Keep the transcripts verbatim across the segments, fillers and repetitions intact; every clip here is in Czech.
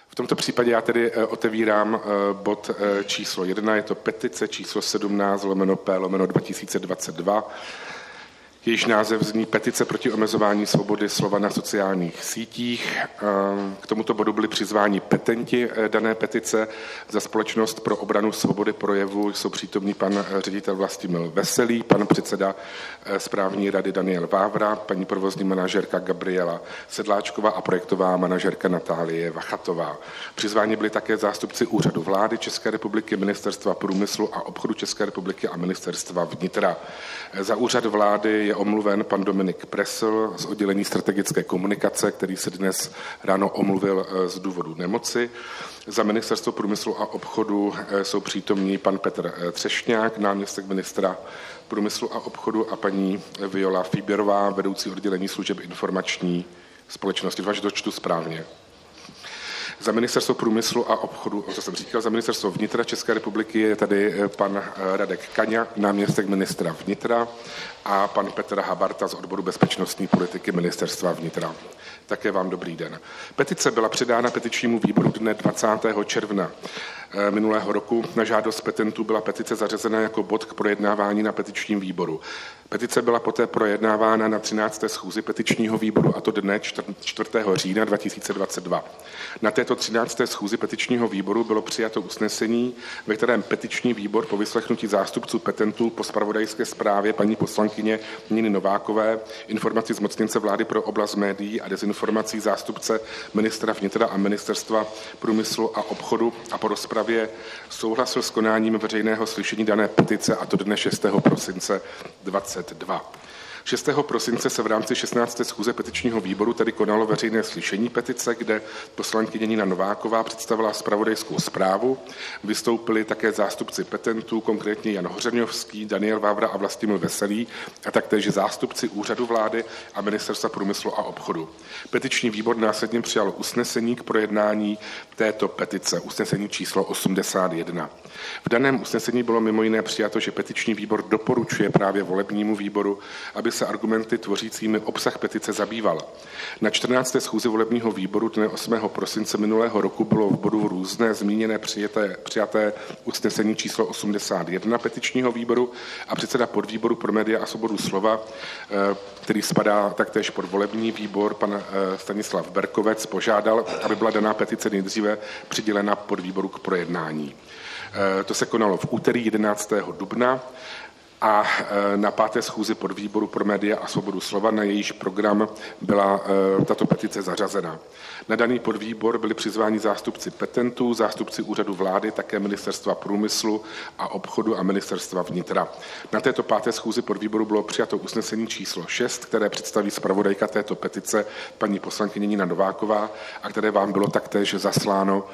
V tomto případě já tedy otevírám bod číslo jedna, je to petice číslo sedmnáct lomeno P lomeno dva tisíce dvacet dva. Jejíž název zní Petice proti omezování svobody slova na sociálních sítích. K tomuto bodu byli přizváni petenti dané petice. Za Společnost pro obranu svobody projevu jsou přítomní pan ředitel Vlastimil Veselý, pan předseda správní rady Daniel Vávra, paní provozní manažerka Gabriela Sedláčková a projektová manažerka Natálie Vachatová. Přizváni byli také zástupci Úřadu vlády České republiky, Ministerstva průmyslu a obchodu České republiky a Ministerstva vnitra. Za Úřad vlády je omluven pan Dominik Presl z oddělení strategické komunikace, který se dnes ráno omluvil z důvodu nemoci. Za Ministerstvo průmyslu a obchodu jsou přítomní pan Petr Třešňák, náměstek ministra průmyslu a obchodu, a paní Viola Fíběrová, vedoucí oddělení služeb informační společnosti. Dvaž dočtu správně. Za Ministerstvo průmyslu a obchodu, co jsem říkal, za Ministerstvo vnitra České republiky je tady pan Radek Kaňa, náměstek ministra vnitra, a pan Petr Habarta z odboru bezpečnostní politiky Ministerstva vnitra. Také vám dobrý den. Petice byla předána petičnímu výboru dne dvacátého června minulého roku. Na žádost petentů byla petice zařazena jako bod k projednávání na petičním výboru. Petice byla poté projednávána na třinácté schůzi petičního výboru, a to dne čtvrtého října dva tisíce dvacet dva. Na této třinácté schůzi petičního výboru bylo přijato usnesení, ve kterém petiční výbor po vyslechnutí zástupců petentů po zpravodajské zprávě paní poslankyně Niny Novákové, informaci zmocněnce vlády pro oblast médií a dezinformací zástupce ministra vnitra a Ministerstva průmyslu a obchodu a po rozpravě souhlasil s konáním veřejného slyšení dané petice, a to dne šestého prosince dvacet dva. šestého prosince se v rámci šestnácté schůze petičního výboru tedy konalo veřejné slyšení petice, kde poslankyně Nina Nováková představila zpravodajskou zprávu. Vystoupili také zástupci petentů, konkrétně Jan Hořeňovský, Daniel Vávra a Vlastimil Veselý, a taktéž zástupci Úřadu vlády a Ministerstva průmyslu a obchodu. Petiční výbor následně přijal usnesení k projednání této petice, usnesení číslo osmdesát jedna. V daném usnesení bylo mimo jiné přijato, že petiční výbor doporučuje právě volebnímu výboru, aby se argumenty tvořícími obsah petice zabýval. Na čtrnácté schůzi volebního výboru dne osmého prosince minulého roku bylo v bodu různé zmíněné přijaté, přijaté usnesení číslo osmdesát jedna petičního výboru a předseda podvýboru pro média a svobodu slova, který spadá taktéž pod volební výbor, pan Stanislav Berkovec, požádal, aby byla daná petice nejdříve přidělena podvýboru k projednání. To se konalo v úterý jedenáctého dubna a na páté schůzi podvýboru pro média a svobodu slova, na jejíž program byla tato petice zařazena. Na daný podvýbor byli přizváni zástupci petentů, zástupci Úřadu vlády, také Ministerstva průmyslu a obchodu a Ministerstva vnitra. Na této páté schůzi podvýboru bylo přijato usnesení číslo šest, které představí zpravodajka této petice paní poslankyně Nina Nováková a které vám bylo taktéž zasláno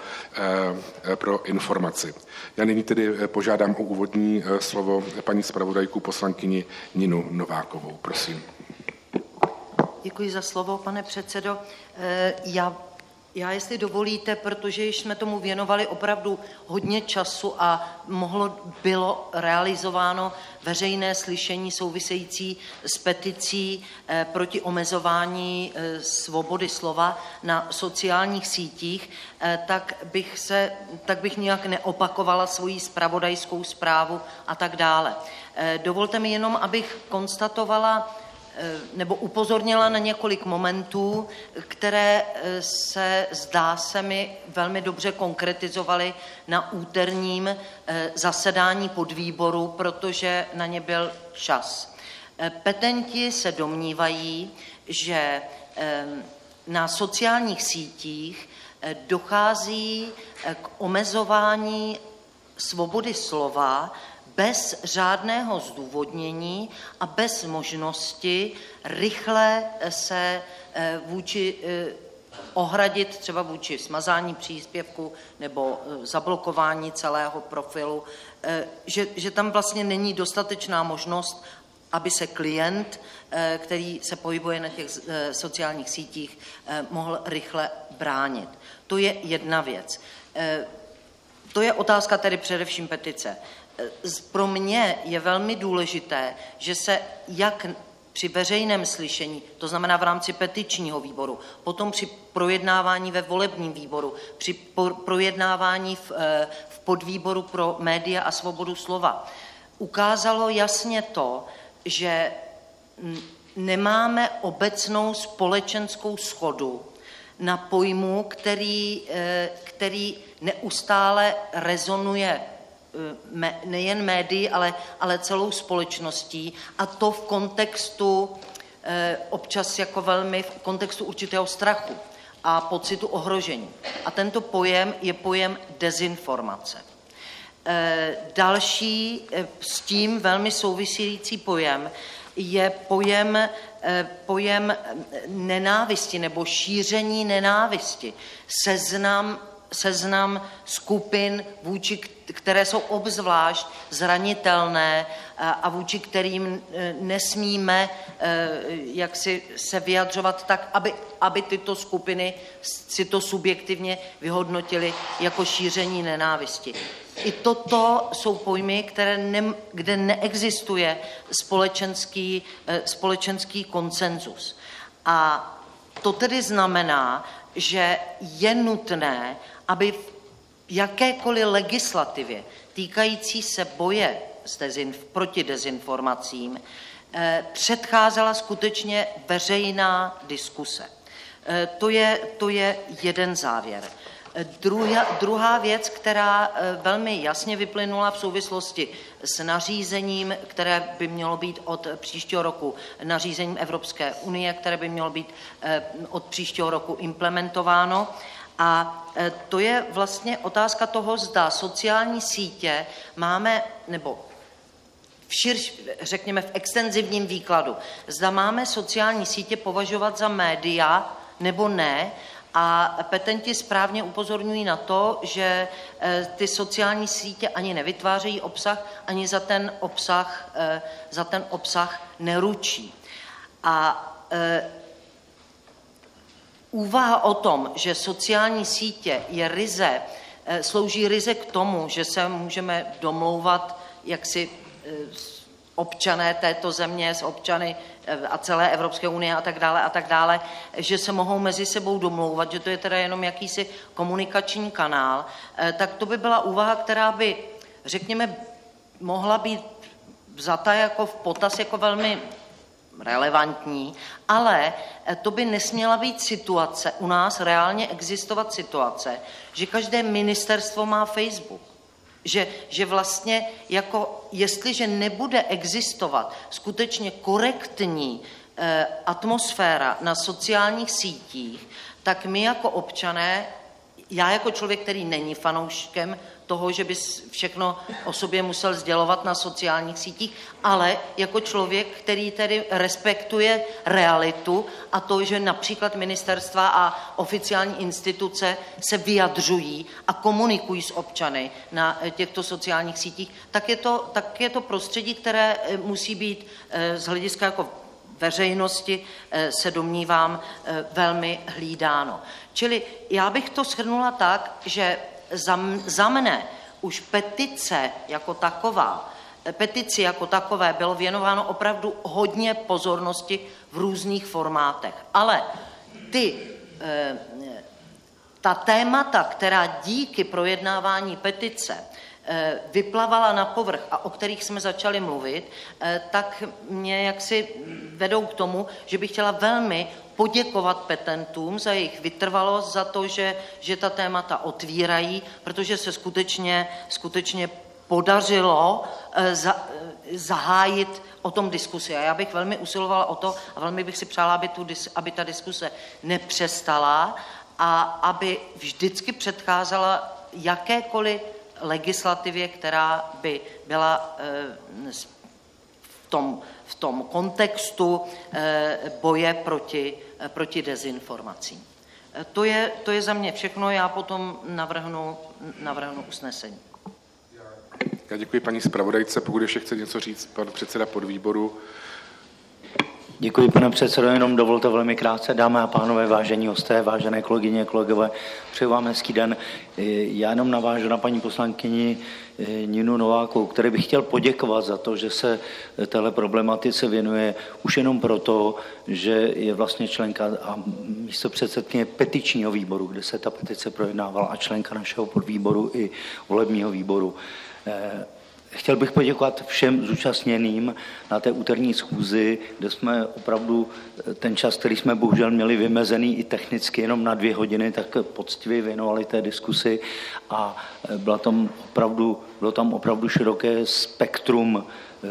pro informaci. Já nyní tedy požádám o úvodní slovo paní zpravodajku poslankyni Ninu Novákovou. Prosím. Děkuji za slovo, pane předsedo. Já, já jestli dovolíte, protože již jsme tomu věnovali opravdu hodně času a mohlo, bylo realizováno veřejné slyšení související s peticí proti omezování svobody slova na sociálních sítích, tak bych, se, tak bych nějak neopakovala svoji zpravodajskou zprávu a tak dále. Dovolte mi jenom, abych konstatovala nebo upozornila na několik momentů, které se, zdá se mi, velmi dobře konkretizovaly na úterním zasedání podvýboru, protože na ně byl čas. Petenti se domnívají, že na sociálních sítích dochází k omezování svobody slova bez řádného zdůvodnění a bez možnosti rychle se vůči ohradit třeba vůči smazání příspěvku nebo zablokování celého profilu, že, že tam vlastně není dostatečná možnost, aby se klient, který se pohybuje na těch sociálních sítích, mohl rychle bránit. To je jedna věc. To je otázka tedy především petice. Pro mě je velmi důležité, že se jak při veřejném slyšení, to znamená v rámci petičního výboru, potom při projednávání ve volebním výboru, při projednávání v, v podvýboru pro média a svobodu slova, ukázalo jasně to, že nemáme obecnou společenskou shodu na pojmu, který, který neustále rezonuje nejen médií, ale, ale celou společností, a to v kontextu občas jako velmi v kontextu určitého strachu a pocitu ohrožení. A tento pojem je pojem dezinformace. Další s tím velmi související pojem je pojem, pojem nenávisti nebo šíření nenávisti. Seznam, seznam skupin, vůči které jsou obzvlášť zranitelné a vůči kterým nesmíme jaksi se vyjadřovat tak, aby, aby tyto skupiny si to subjektivně vyhodnotily jako šíření nenávisti. I toto jsou pojmy, které ne, kde neexistuje společenský, společenský konsenzus. A to tedy znamená, že je nutné, aby v jakékoliv legislativě týkající se boje s dezinf- proti dezinformacím eh, předcházela skutečně veřejná diskuse. Eh, to je, to je jeden závěr. Druhá, druhá věc, která velmi jasně vyplynula v souvislosti s nařízením, které by mělo být od příštího roku, nařízením Evropské unie, které by mělo být od příštího roku implementováno. A to je vlastně otázka toho, zda sociální sítě máme, nebo v širš, řekněme v extenzivním výkladu, zda máme sociální sítě považovat za média nebo ne. A petenti správně upozorňují na to, že ty sociální sítě ani nevytvářejí obsah, ani za ten obsah, za ten obsah neručí. A úvaha o tom, že sociální sítě je ryze, slouží ryze k tomu, že se můžeme domlouvat, jak si občané této země s občany a celé Evropské unie a tak dále a tak dále, že se mohou mezi sebou domlouvat, že to je teda jenom jakýsi komunikační kanál, tak to by byla úvaha, která by, řekněme, mohla být vzata jako v potaz jako velmi relevantní, ale to by nesměla být situace, u nás reálně existovat situace, že každé ministerstvo má Facebook. Že, že vlastně jako, jestliže nebude existovat skutečně korektní eh, atmosféra na sociálních sítích, tak my jako občané, já jako člověk, který není fanouškem toho, že by všechno o sobě musel sdělovat na sociálních sítích, ale jako člověk, který tedy respektuje realitu a to, že například ministerstva a oficiální instituce se vyjadřují a komunikují s občany na těchto sociálních sítích, tak je to, tak je to prostředí, které musí být z hlediska jako veřejnosti, se domnívám, velmi hlídáno. Čili já bych to shrnula tak, že za, za mne už petice jako taková, petici jako takové bylo věnováno opravdu hodně pozornosti v různých formátech. Ale ty, ta témata, která díky projednávání petice vyplavala na povrch a o kterých jsme začali mluvit, tak mě jaksi vedou k tomu, že bych chtěla velmi poděkovat petentům za jejich vytrvalost, za to, že, že ta témata otvírají, protože se skutečně, skutečně podařilo za, zahájit o tom diskusi. A já bych velmi usilovala o to a velmi bych si přála, aby, tu, aby ta diskuse nepřestala a aby vždycky předcházela jakékoliv legislativě, která by byla v tom, v tom kontextu boje proti, proti dezinformacím. To je, to je za mě všechno, já potom navrhnu, navrhnu usnesení. Já děkuji paní zpravodajce, pokud ještě chce něco říct pan předseda podvýboru. Děkuji, pane předsedo, jenom dovolte velmi krátce. Dámy a pánové, vážení hosté, vážené kolegyně, kolegové, přeju vám hezký den. Já jenom navážu na paní poslankyni Ninu Novákovou, který bych chtěl poděkovat za to, že se téhle problematice věnuje už jenom proto, že je vlastně členka a místopředsedkyně petičního výboru, kde se ta petice projednávala, a členka našeho podvýboru i volebního výboru. Chtěl bych poděkovat všem zúčastněným na té úterní schůzi, kde jsme opravdu ten čas, který jsme bohužel měli vymezený i technicky jenom na dvě hodiny, tak poctivě věnovali té diskusi a byla tam opravdu, bylo tam opravdu široké spektrum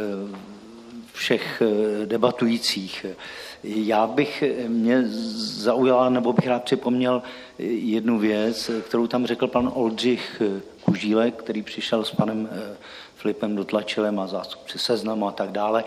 všech debatujících. Já bych mě zaujala, nebo bych rád připomněl jednu věc, kterou tam řekl pan Oldřich Kužílek, který přišel s panem Filipem Dotlačilem a zástupci Seznamu a tak dále.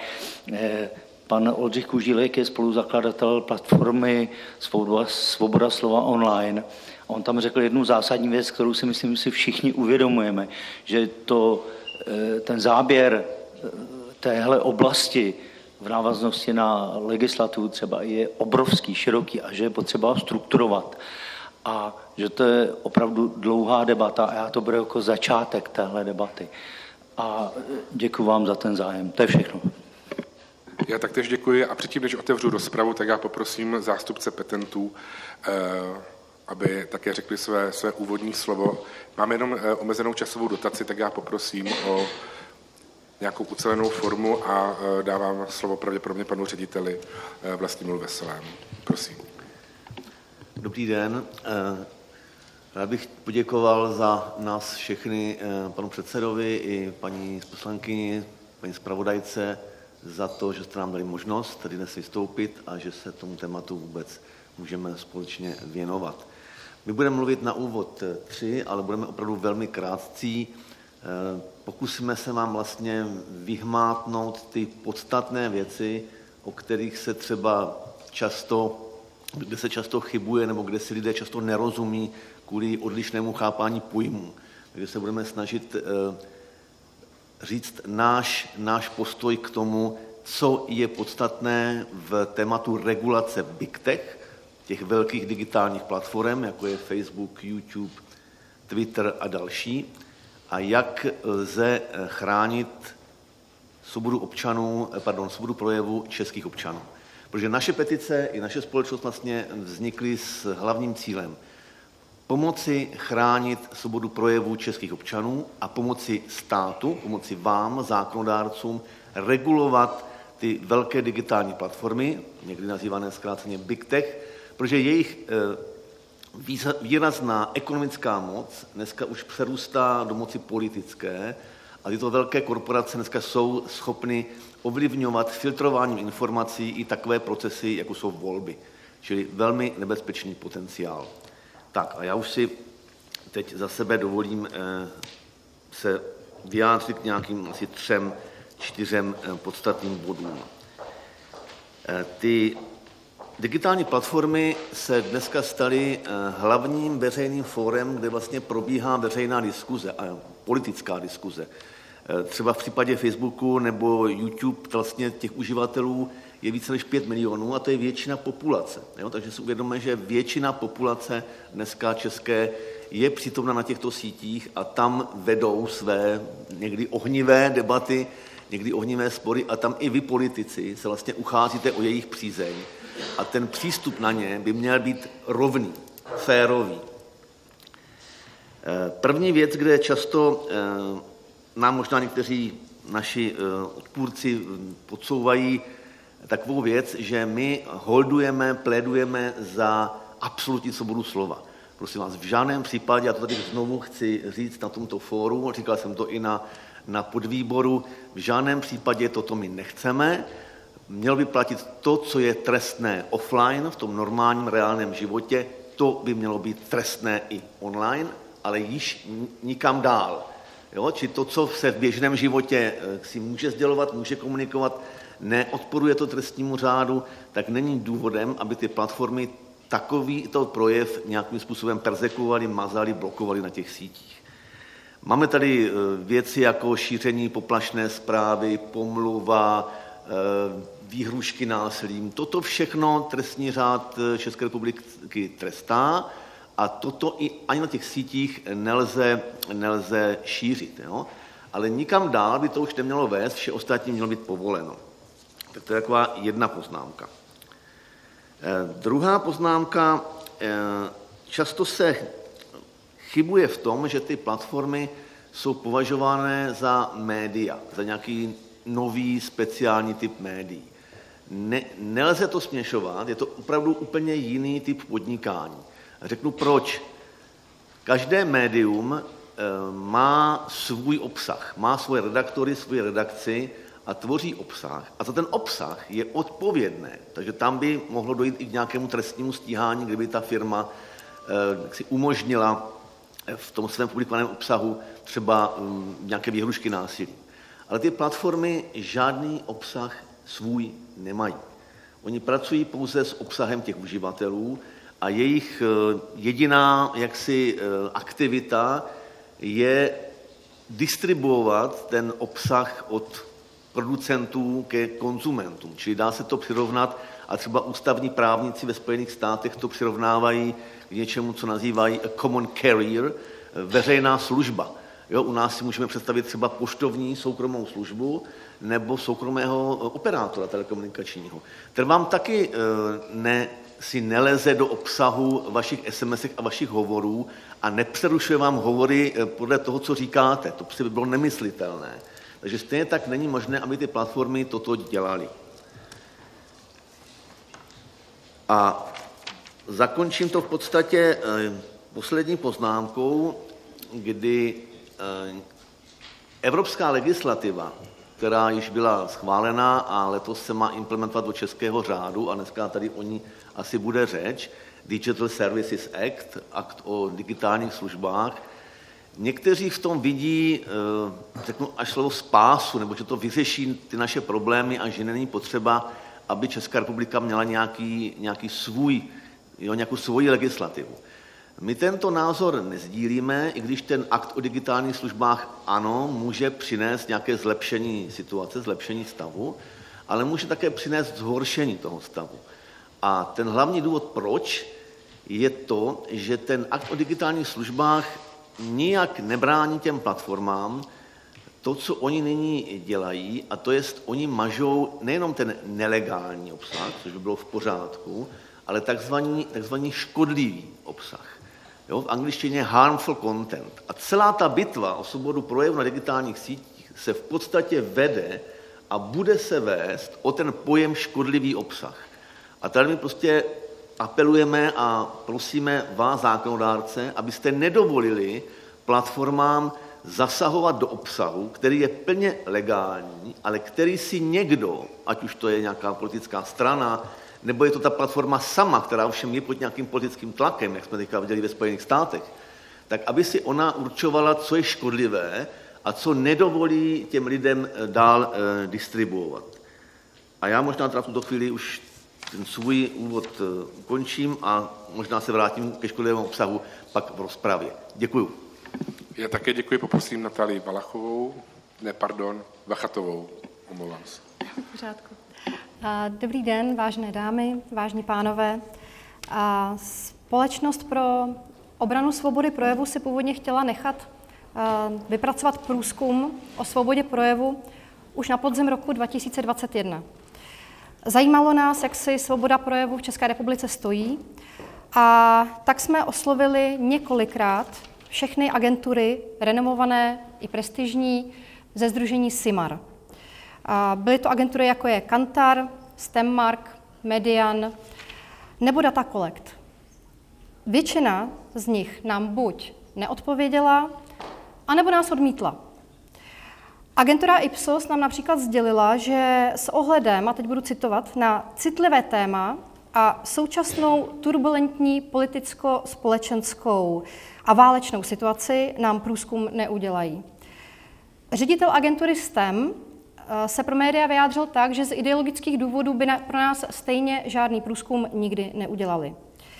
Pan Oldřich Kužílek je spoluzakladatel platformy Svoboda, Svoboda slova online. A on tam řekl jednu zásadní věc, kterou si myslím, si všichni uvědomujeme, že to, ten záběr téhle oblasti v návaznosti na legislativu třeba je obrovský, široký a že je potřeba ho strukturovat. A že to je opravdu dlouhá debata a já to beru jako začátek téhle debaty. A děkuji vám za ten zájem. To je všechno. Já taktéž děkuji a předtím, než otevřu rozpravu, tak já poprosím zástupce petentů, aby také řekli své, své úvodní slovo. Máme jenom omezenou časovou dotaci, tak já poprosím o nějakou ucelenou formu a dávám slovo pravděpodobně panu řediteli Vlastimilu Veselému. Prosím. Dobrý den. Rád bych poděkoval za nás všechny panu předsedovi i paní poslankyni, paní zpravodajce za to, že jste nám dali možnost tady dnes vystoupit a že se tomu tématu vůbec můžeme společně věnovat. My budeme mluvit na úvod tři, ale budeme opravdu velmi krátcí. Pokusíme se vám vlastně vyhmátnout ty podstatné věci, o kterých se třeba často, kde se často chybuje nebo kde si lidé často nerozumí kvůli odlišnému chápání pojmů. Takže se budeme snažit říct náš, náš postoj k tomu, co je podstatné v tématu regulace Big Tech, těch velkých digitálních platform, jako je Facebook, YouTube, Twitter a další, a jak lze chránit svobodu občanů, pardon, svobodu projevu českých občanů. Protože naše petice i naše společnost vlastně vznikly s hlavním cílem pomoci chránit svobodu projevu českých občanů a pomoci státu, pomoci vám, zákonodárcům, regulovat ty velké digitální platformy, někdy nazývané zkráceně Big Tech, protože jejich výrazná ekonomická moc dneska už přerůstá do moci politické a tyto velké korporace dneska jsou schopny ovlivňovat filtrováním informací i takové procesy, jako jsou volby. Čili velmi nebezpečný potenciál. Tak a já už si teď za sebe dovolím eh, se vyjádřit k nějakým asi třem, čtyřem eh, podstatným bodům. Eh, ty digitální platformy se dneska staly eh, hlavním veřejným fórem, kde vlastně probíhá veřejná diskuze a politická diskuze. Eh, třeba v případě Facebooku nebo YouTube vlastně těch uživatelů je více než pět milionů a to je většina populace. Jo? Takže si uvědomíme, že většina populace dneska české je přítomna na těchto sítích a tam vedou své někdy ohnivé debaty, někdy ohnivé spory a tam i vy politici se vlastně ucházíte o jejich přízeň a ten přístup na ně by měl být rovný, férový. První věc, kde často nám možná někteří naši odpůrci podsouvají takovou věc, že my holdujeme, plédujeme za absolutní svobodu slova. Prosím vás, v žádném případě, já to tady znovu chci říct na tomto fóru, říkal jsem to i na, na podvýboru, v žádném případě toto my nechceme. Mělo by platit to, co je trestné offline, v tom normálním reálném životě, to by mělo být trestné i online, ale již nikam dál. Jo? Či to, co se v běžném životě si může sdělovat, může komunikovat, neodporuje to trestnímu řádu, tak není důvodem, aby ty platformy takovýto projev nějakým způsobem perzekuovali, mazali, blokovali na těch sítích. Máme tady věci jako šíření poplašné zprávy, pomluva, výhrušky násilím. Toto všechno trestní řád České republiky trestá a toto i ani na těch sítích nelze, nelze šířit. Jo? Ale nikam dál by to už nemělo vést, vše ostatní mělo být povoleno. Tak to je taková jedna poznámka. Eh, druhá poznámka, eh, často se chybuje v tom, že ty platformy jsou považované za média, za nějaký nový speciální typ médií. Ne, nelze to směšovat, je to opravdu úplně jiný typ podnikání. Řeknu proč. Každé médium e, má svůj obsah, má svoje redaktory, svoji redakci a tvoří obsah. A za ten obsah je odpovědné, takže tam by mohlo dojít i k nějakému trestnímu stíhání, kdyby ta firma e, si umožnila v tom svém publikovaném obsahu třeba um, nějaké výhrušky násilí. Ale ty platformy žádný obsah svůj nemají. Oni pracují pouze s obsahem těch uživatelů a jejich uh, jediná jaksi uh, aktivita je distribuovat ten obsah od producentů ke konzumentům. Čili dá se to přirovnat a třeba ústavní právníci ve Spojených státech to přirovnávají k něčemu, co nazývají a common carrier, veřejná služba. Jo, u nás si můžeme představit třeba poštovní soukromou službu nebo soukromého operátora telekomunikačního. Ten vám taky ne, si neleze do obsahu vašich es em esek a vašich hovorů a nepřerušuje vám hovory podle toho, co říkáte. To by bylo nemyslitelné. Takže stejně tak není možné, aby ty platformy toto dělaly. A zakončím to v podstatě poslední poznámkou, kdy evropská legislativa, která již byla schválená a letos se má implementovat do českého řádu, a dneska tady o ní asi bude řeč, Digital Services Act, akt o digitálních službách, někteří v tom vidí, řeknu až slovo spásu, nebo že to vyřeší ty naše problémy a že není potřeba, aby Česká republika měla nějaký, nějaký svůj, jo, nějakou svoji legislativu. My tento názor nezdílíme, i když ten akt o digitálních službách ano, může přinést nějaké zlepšení situace, zlepšení stavu, ale může také přinést zhoršení toho stavu. A ten hlavní důvod, proč, je to, že ten akt o digitálních službách nijak nebrání těm platformám to, co oni nyní dělají, a to je, oni mažou nejenom ten nelegální obsah, což by bylo v pořádku, ale takzvaný, takzvaný škodlivý obsah. Jo, v angličtině harmful content. A celá ta bitva o svobodu projevu na digitálních sítích se v podstatě vede a bude se vést o ten pojem škodlivý obsah. A tady my prostě apelujeme a prosíme vás, zákonodárce, abyste nedovolili platformám zasahovat do obsahu, který je plně legální, ale který si někdo, ať už to je nějaká politická strana, nebo je to ta platforma sama, která ovšem je pod nějakým politickým tlakem, jak jsme teďka viděli ve Spojených státech, tak aby si ona určovala, co je škodlivé a co nedovolí těm lidem dál e, distribuovat. A já možná teda v tuto chvíli už ten svůj úvod ukončím a možná se vrátím ke škodlivému obsahu pak v rozpravě. Děkuju. Já také děkuji, poprosím Natálii Valachovou, ne, pardon, Vachatovou, omlouvám se. V pořádku. Dobrý den, vážené dámy, vážní pánové. Společnost pro obranu svobody projevu si původně chtěla nechat vypracovat průzkum o svobodě projevu už na podzim roku dva tisíce dvacet jedna. Zajímalo nás, jak si svoboda projevu v České republice stojí, a tak jsme oslovili několikrát všechny agentury, renomované i prestižní, ze sdružení SIMAR. Byly to agentury, jako je Kantar, Stemmark, Median nebo Data Collect. Většina z nich nám buď neodpověděla, anebo nás odmítla. Agentura Ipsos nám například sdělila, že s ohledem, a teď budu citovat, na citlivé téma a současnou turbulentní politicko-společenskou a válečnou situaci nám průzkum neudělají. Ředitel agentury STEM se pro média vyjádřil tak, že z ideologických důvodů by pro nás stejně žádný průzkum nikdy neudělali.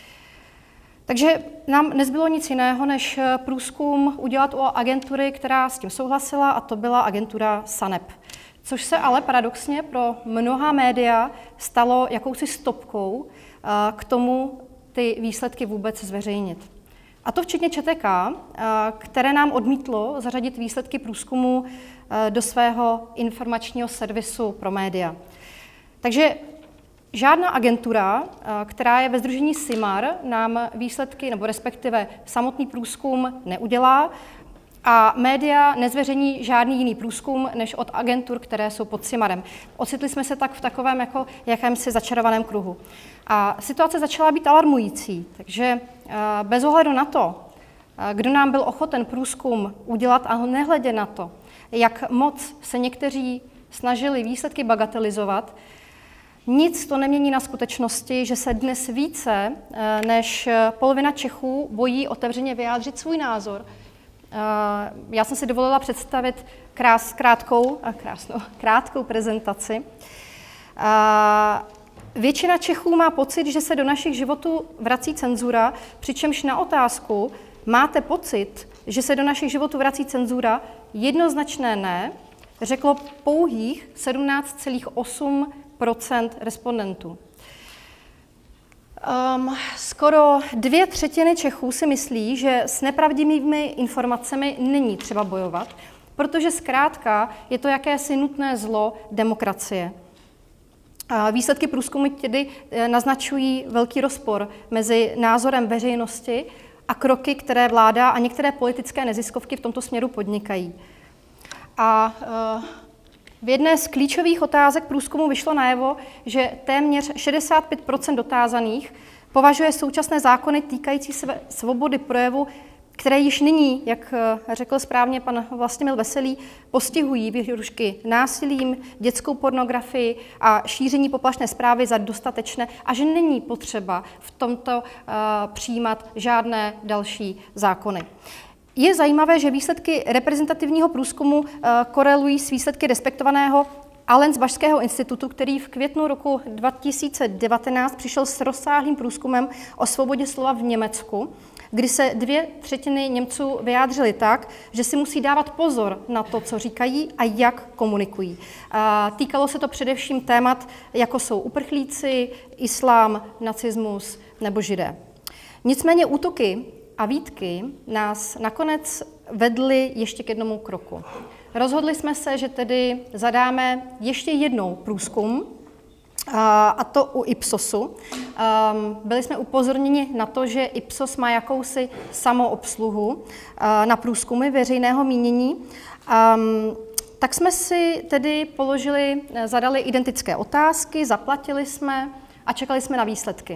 Takže nám nezbylo nic jiného, než průzkum udělat u agentury, která s tím souhlasila, a to byla agentura SANEP, což se ale paradoxně pro mnohá média stalo jakousi stopkou k tomu ty výsledky vůbec zveřejnit. A to včetně ČTK, které nám odmítlo zařadit výsledky průzkumu do svého informačního servisu pro média. Takže žádná agentura, která je ve sdružení SIMAR, nám výsledky, nebo respektive samotný průzkum neudělá a média nezveřejní žádný jiný průzkum než od agentur, které jsou pod SIMARem. Ocitli jsme se tak v takovém jako jakémsi začarovaném kruhu. A situace začala být alarmující, takže bez ohledu na to, kdo nám byl ochoten průzkum udělat a nehledě na to, jak moc se někteří snažili výsledky bagatelizovat, nic to nemění na skutečnosti, že se dnes více než polovina Čechů bojí otevřeně vyjádřit svůj názor. Já jsem si dovolila představit krás, krátkou, krásnou, krátkou prezentaci. Většina Čechů má pocit, že se do našich životů vrací cenzura, přičemž na otázku máte pocit, že se do našich životů vrací cenzura, jednoznačné ne, řeklo pouhých sedmnáct celá osm procenta respondentů. Um, skoro dvě třetiny Čechů si myslí, že s nepravdivými informacemi není třeba bojovat, protože zkrátka je to jakési nutné zlo demokracie. A výsledky průzkumu tedy naznačují velký rozpor mezi názorem veřejnosti a kroky, které vláda a některé politické neziskovky v tomto směru podnikají. A uh, v jedné z klíčových otázek průzkumu vyšlo najevo, že téměř šedesát pět procent dotázaných považuje současné zákony týkající se svobody projevu, které již nyní, jak řekl správně pan Vlastimil Veselý, postihují výhrušky násilím, dětskou pornografii a šíření poplašné zprávy za dostatečné a že není potřeba v tomto uh, přijímat žádné další zákony. Je zajímavé, že výsledky reprezentativního průzkumu korelují s výsledky respektovaného Allensbachského institutu, který v květnu roku dva tisíce devatenáct přišel s rozsáhlým průzkumem o svobodě slova v Německu, kdy se dvě třetiny Němců vyjádřili tak, že si musí dávat pozor na to, co říkají a jak komunikují. Týkalo se to především témat, jako jsou uprchlíci, islám, nacismus nebo židé. Nicméně útoky a výtky nás nakonec vedly ještě k jednomu kroku. Rozhodli jsme se, že tedy zadáme ještě jednou průzkum, a to u Ipsosu. Byli jsme upozorněni na to, že Ipsos má jakousi samoobsluhu na průzkumy veřejného mínění. Tak jsme si tedy položili, zadali identické otázky, zaplatili jsme a čekali jsme na výsledky,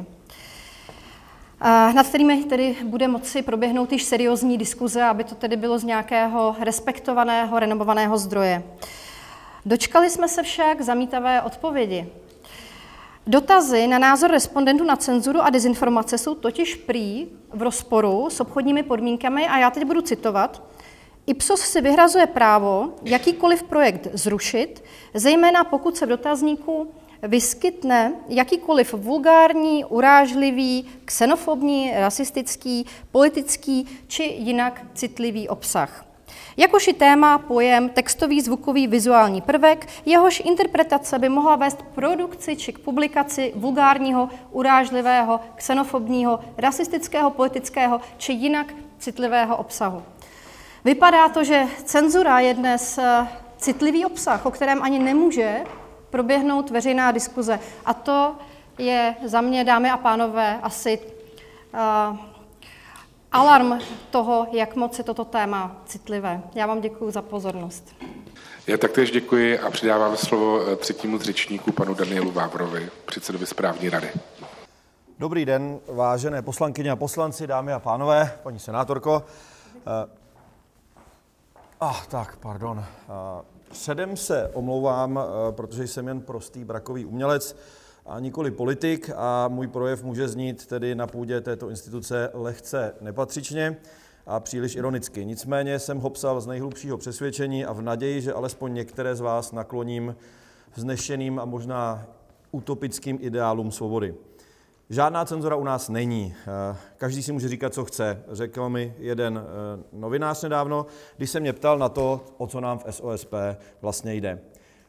nad kterými tedy bude moci proběhnout již seriózní diskuze, aby to tedy bylo z nějakého respektovaného, renomovaného zdroje. Dočkali jsme se však zamítavé odpovědi. Dotazy na názor respondentů na cenzuru a dezinformace jsou totiž prý v rozporu s obchodními podmínkami a já teď budu citovat. Ipsos si vyhrazuje právo jakýkoliv projekt zrušit, zejména pokud se v dotazníku vyskytne jakýkoliv vulgární, urážlivý, xenofobní, rasistický, politický či jinak citlivý obsah. Jakož i téma, pojem, textový, zvukový, vizuální prvek, jehož interpretace by mohla vést k produkci či k publikaci vulgárního, urážlivého, xenofobního, rasistického, politického či jinak citlivého obsahu. Vypadá to, že cenzura je dnes citlivý obsah, o kterém ani nemůže proběhnout veřejná diskuze. A to je za mě, dámy a pánové, asi uh, alarm toho, jak moc je toto téma citlivé. Já vám děkuji za pozornost. Já taktéž děkuji a předávám slovo třetímu řečníku, panu Danielu Vávrovi, předsedovi správní rady. Dobrý den, vážené poslankyně a poslanci, dámy a pánové, paní senátorko. Uh, ah, tak, pardon. Uh, Předem se omlouvám, protože jsem jen prostý brakový umělec a nikoli politik a můj projev může znít tedy na půdě této instituce lehce nepatřičně a příliš ironicky. Nicméně jsem ho psal z nejhlubšího přesvědčení a v naději, že alespoň některé z vás nakloním vznešeným a možná utopickým ideálům svobody. Žádná cenzura u nás není. Každý si může říkat, co chce. Řekl mi jeden novinář nedávno, když se mě ptal na to, o co nám v S O S P vlastně jde.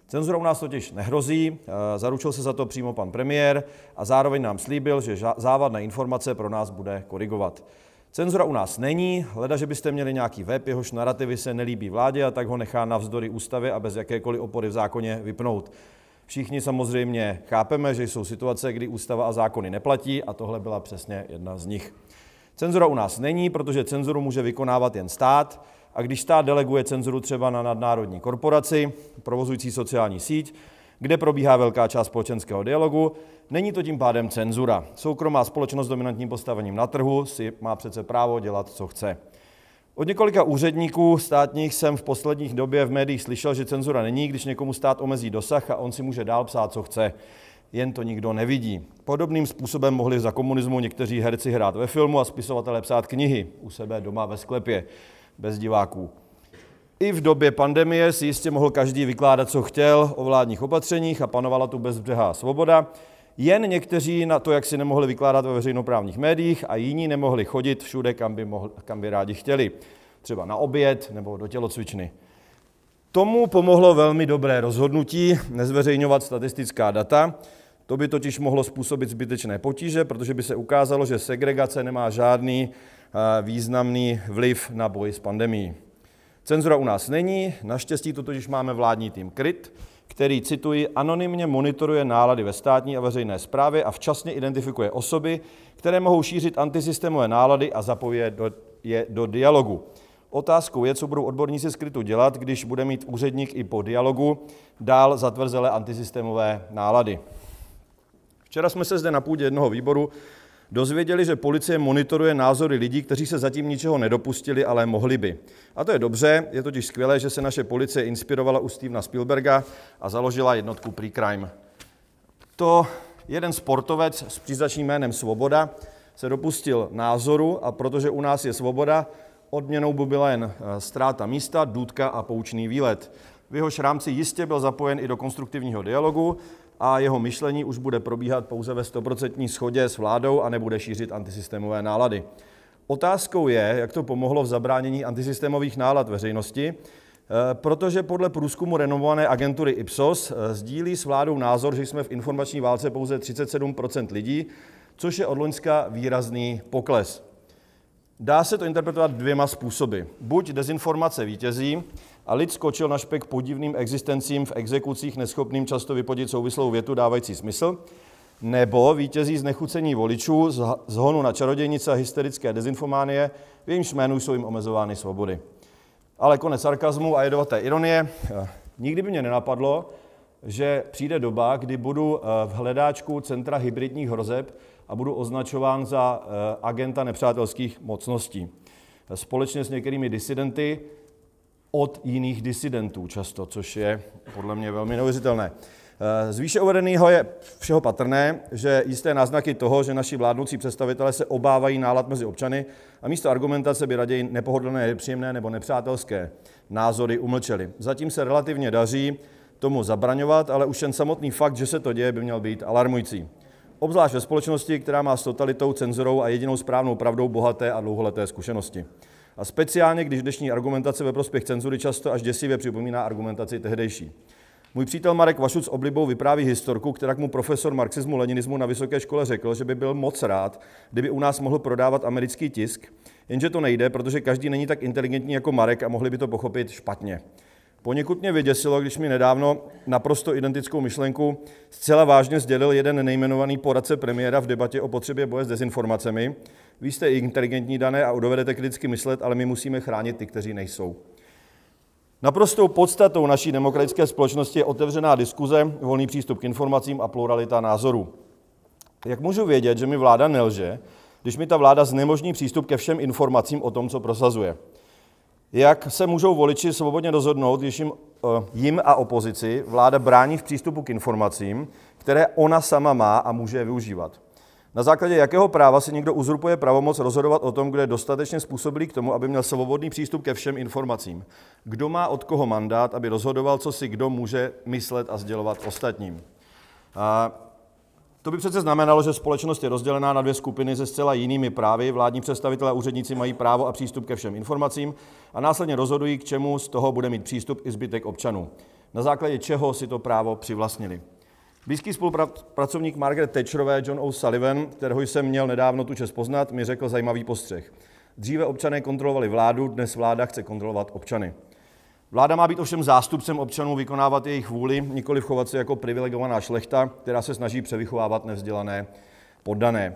Cenzura u nás totiž nehrozí, zaručil se za to přímo pan premiér a zároveň nám slíbil, že závadné informace pro nás bude korigovat. Cenzura u nás není, leda, že byste měli nějaký web, jehož narrativy se nelíbí vládě a tak ho nechá navzdory ústavě a bez jakékoliv opory v zákoně vypnout. Všichni samozřejmě chápeme, že jsou situace, kdy ústava a zákony neplatí a tohle byla přesně jedna z nich. Cenzura u nás není, protože cenzuru může vykonávat jen stát a když stát deleguje cenzuru třeba na nadnárodní korporaci, provozující sociální síť, kde probíhá velká část společenského dialogu, není to tím pádem cenzura. Soukromá společnost s dominantním postavením na trhu si má přece právo dělat, co chce. Od několika úředníků státních jsem v posledních době v médiích slyšel, že cenzura není, když někomu stát omezí dosah a on si může dál psát, co chce. Jen to nikdo nevidí. Podobným způsobem mohli za komunismu někteří herci hrát ve filmu a spisovatelé psát knihy u sebe doma ve sklepě, bez diváků. I v době pandemie si jistě mohl každý vykládat, co chtěl o vládních opatřeních a panovala tu bezbřehá svoboda. Jen někteří na to, jak si nemohli vykládat ve veřejnoprávních médiích a jiní nemohli chodit všude, kam by, mohli, kam by rádi chtěli. Třeba na oběd nebo do tělocvičny. Tomu pomohlo velmi dobré rozhodnutí nezveřejňovat statistická data. To by totiž mohlo způsobit zbytečné potíže, protože by se ukázalo, že segregace nemá žádný významný vliv na boj s pandemií. Cenzura u nás není, naštěstí to totiž máme vládní tým KRIT, který, cituji, anonymně monitoruje nálady ve státní a veřejné správě a včasně identifikuje osoby, které mohou šířit antisystémové nálady a zapojuje je do dialogu. Otázkou je, co budou odborníci z KRITu dělat, když bude mít úředník i po dialogu dál zatvrzelé antisystémové nálady. Včera jsme se zde na půdě jednoho výboru dozvěděli, že policie monitoruje názory lidí, kteří se zatím ničeho nedopustili, ale mohli by. A to je dobře, je totiž skvělé, že se naše policie inspirovala u Stevena Spielberga a založila jednotku Pre-Crime. To jeden sportovec s příznačným jménem Svoboda se dopustil názoru a protože u nás je svoboda, odměnou by byla jen ztráta místa, důtka a poučný výlet. V jehož rámci jistě byl zapojen i do konstruktivního dialogu a jeho myšlení už bude probíhat pouze ve stoprocentní shodě s vládou a nebude šířit antisystémové nálady. Otázkou je, jak to pomohlo v zabránění antisystémových nálad veřejnosti, protože podle průzkumu renomované agentury Ipsos sdílí s vládou názor, že jsme v informační válce pouze třicet sedm procent lidí, což je od loňska výrazný pokles. Dá se to interpretovat dvěma způsoby. Buď dezinformace vítězí a lid skočil na špek podivným existencím v exekucích, neschopným často vypodit souvislou větu dávající smysl, nebo vítězí znechucení voličů, zhonu na čarodějnice a hysterické dezinfománie, v jejímž jménu jsou jim omezovány svobody. Ale konec sarkazmu a jedovaté ironie. Nikdy by mě nenapadlo, že přijde doba, kdy budu v hledáčku Centra hybridních hrozeb a budu označován za agenta nepřátelských mocností. Společně s některými disidenty od jiných disidentů často, což je podle mě velmi neuvěřitelné. Z výše uvedeného je všeho patrné, že jisté náznaky toho, že naši vládnoucí představitelé se obávají nálad mezi občany a místo argumentace by raději nepohodlné, nepříjemné nebo nepřátelské názory umlčeli. Zatím se relativně daří tomu zabraňovat, ale už jen samotný fakt, že se to děje, by měl být alarmující. Obzvlášť ve společnosti, která má s totalitou, cenzurou a jedinou správnou pravdou bohaté a dlouholeté zkušenosti. A speciálně, když dnešní argumentace ve prospěch cenzury často až děsivě připomíná argumentaci tehdejší. Můj přítel Marek Vašuc s oblibou vypráví historku, která mu profesor marxismu leninismu na vysoké škole řekl, že by byl moc rád, kdyby u nás mohl prodávat americký tisk, jenže to nejde, protože každý není tak inteligentní jako Marek a mohli by to pochopit špatně. Poněkud mě vyděsilo, když mi nedávno naprosto identickou myšlenku zcela vážně sdělil jeden nejmenovaný poradce premiéra v debatě o potřebě boje s dezinformacemi. Vy jste inteligentní, Dané, a dovedete kriticky myslet, ale my musíme chránit ty, kteří nejsou. Naprostou podstatou naší demokratické společnosti je otevřená diskuze, volný přístup k informacím a pluralita názorů. Jak můžu vědět, že mi vláda nelže, když mi ta vláda znemožní přístup ke všem informacím o tom, co prosazuje? Jak se můžou voliči svobodně rozhodnout, když jim, jim a opozici vláda brání v přístupu k informacím, které ona sama má a může je využívat? Na základě jakého práva si někdo uzurpuje pravomoc rozhodovat o tom, kdo je dostatečně způsobilý k tomu, aby měl svobodný přístup ke všem informacím? Kdo má od koho mandát, aby rozhodoval, co si kdo může myslet a sdělovat ostatním? A to by přece znamenalo, že společnost je rozdělená na dvě skupiny se zcela jinými právy. Vládní představitelé a úředníci mají právo a přístup ke všem informacím a následně rozhodují, k čemu z toho bude mít přístup i zbytek občanů. na základě čeho si to právo přivlastnili. Blízký spolupracovník Margaret Thatcherové, John O'Sullivan, kterého jsem měl nedávno tu čest poznat, mi řekl zajímavý postřeh. Dříve občané kontrolovali vládu, dnes vláda chce kontrolovat občany. Vláda má být ovšem zástupcem občanů, vykonávat jejich vůli, nikoli chovat se jako privilegovaná šlechta, která se snaží převychovávat nevzdělané poddané.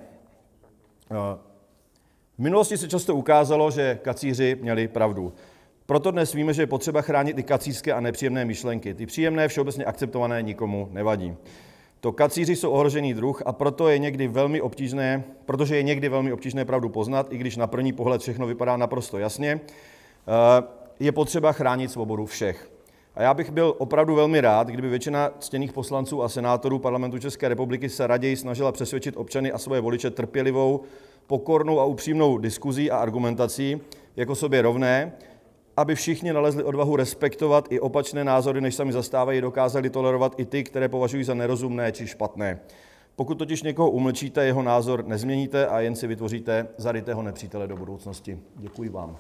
V minulosti se často ukázalo, že kacíři měli pravdu. Proto dnes víme, že je potřeba chránit i kacířské a nepříjemné myšlenky. Ty příjemné, všeobecně akceptované nikomu nevadí. To kacíři jsou ohrožený druh a proto je někdy velmi obtížné, protože je někdy velmi obtížné pravdu poznat, i když na první pohled všechno vypadá naprosto jasně, je potřeba chránit svobodu všech. A já bych byl opravdu velmi rád, kdyby většina ctěných poslanců a senátorů Parlamentu České republiky se raději snažila přesvědčit občany a svoje voliče trpělivou, pokornou a upřímnou diskuzí a argumentací jako sobě rovné, aby všichni nalezli odvahu respektovat i opačné názory, než sami zastávají, dokázali tolerovat i ty, které považují za nerozumné či špatné. Pokud totiž někoho umlčíte, jeho názor nezměníte a jen si vytvoříte zarytého nepřítele do budoucnosti. Děkuji vám.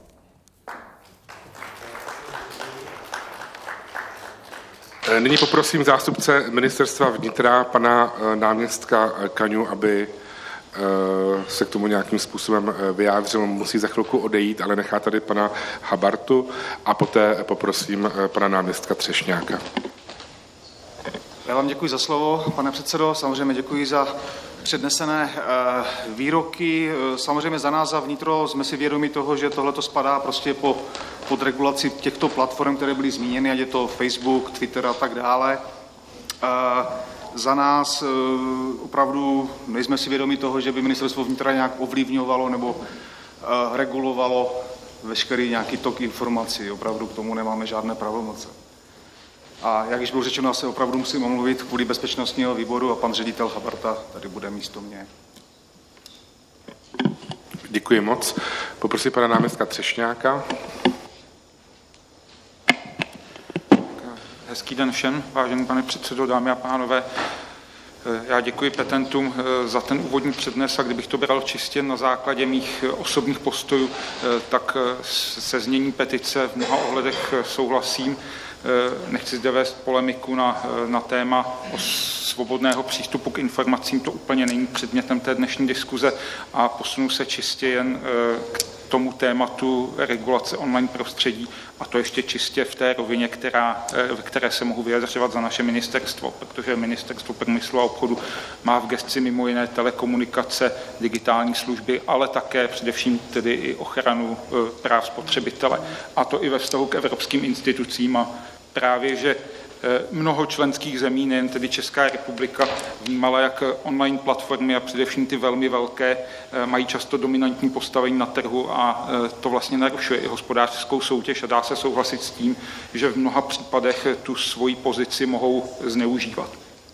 Nyní poprosím zástupce ministerstva vnitra, pana náměstka Kaňu, aby se k tomu nějakým způsobem vyjádřil. Musí za chvilku odejít, ale nechá tady pana Habartu a poté poprosím pana náměstka Třešňáka. Já vám děkuji za slovo, pane předsedo. Samozřejmě děkuji za přednesené výroky. Samozřejmě za nás, za vnitro, jsme si vědomi toho, že tohle spadá prostě po, pod regulaci těchto platform, které byly zmíněny, ať je to Facebook, Twitter a tak dále. Za nás opravdu nejsme si vědomi toho, že by ministerstvo vnitra nějak ovlivňovalo nebo regulovalo veškerý nějaký tok informací. Opravdu k tomu nemáme žádné pravomoce. A jak již bylo řečeno, já se opravdu musím omluvit kvůli bezpečnostního výboru a pan ředitel Habarta tady bude místo mě. Děkuji moc. Poprosím pana náměstka Třešňáka. Hezký den všem, vážený pane předsedo, dámy a pánové. Já děkuji petentům za ten úvodní přednes a kdybych to bral čistě na základě mých osobních postojů, tak se znění petice v mnoha ohledech souhlasím. Nechci zde vést polemiku na, na téma o svobodného přístupu k informacím, to úplně není předmětem té dnešní diskuze a posunu se čistě jen k tomu tématu regulace online prostředí a to ještě čistě v té rovině, která, ve které se mohu vyjadřovat za naše ministerstvo, protože Ministerstvo průmyslu a obchodu má v gesci mimo jiné telekomunikace, digitální služby, ale také především tedy i ochranu práv spotřebitele a to i ve vztahu k evropským institucím a právě, že mnoho členských zemí, nejen tedy Česká republika, vnímala, jak online platformy a především ty velmi velké mají často dominantní postavení na trhu a to vlastně narušuje i hospodářskou soutěž a dá se souhlasit s tím, že v mnoha případech tu svoji pozici mohou zneužívat.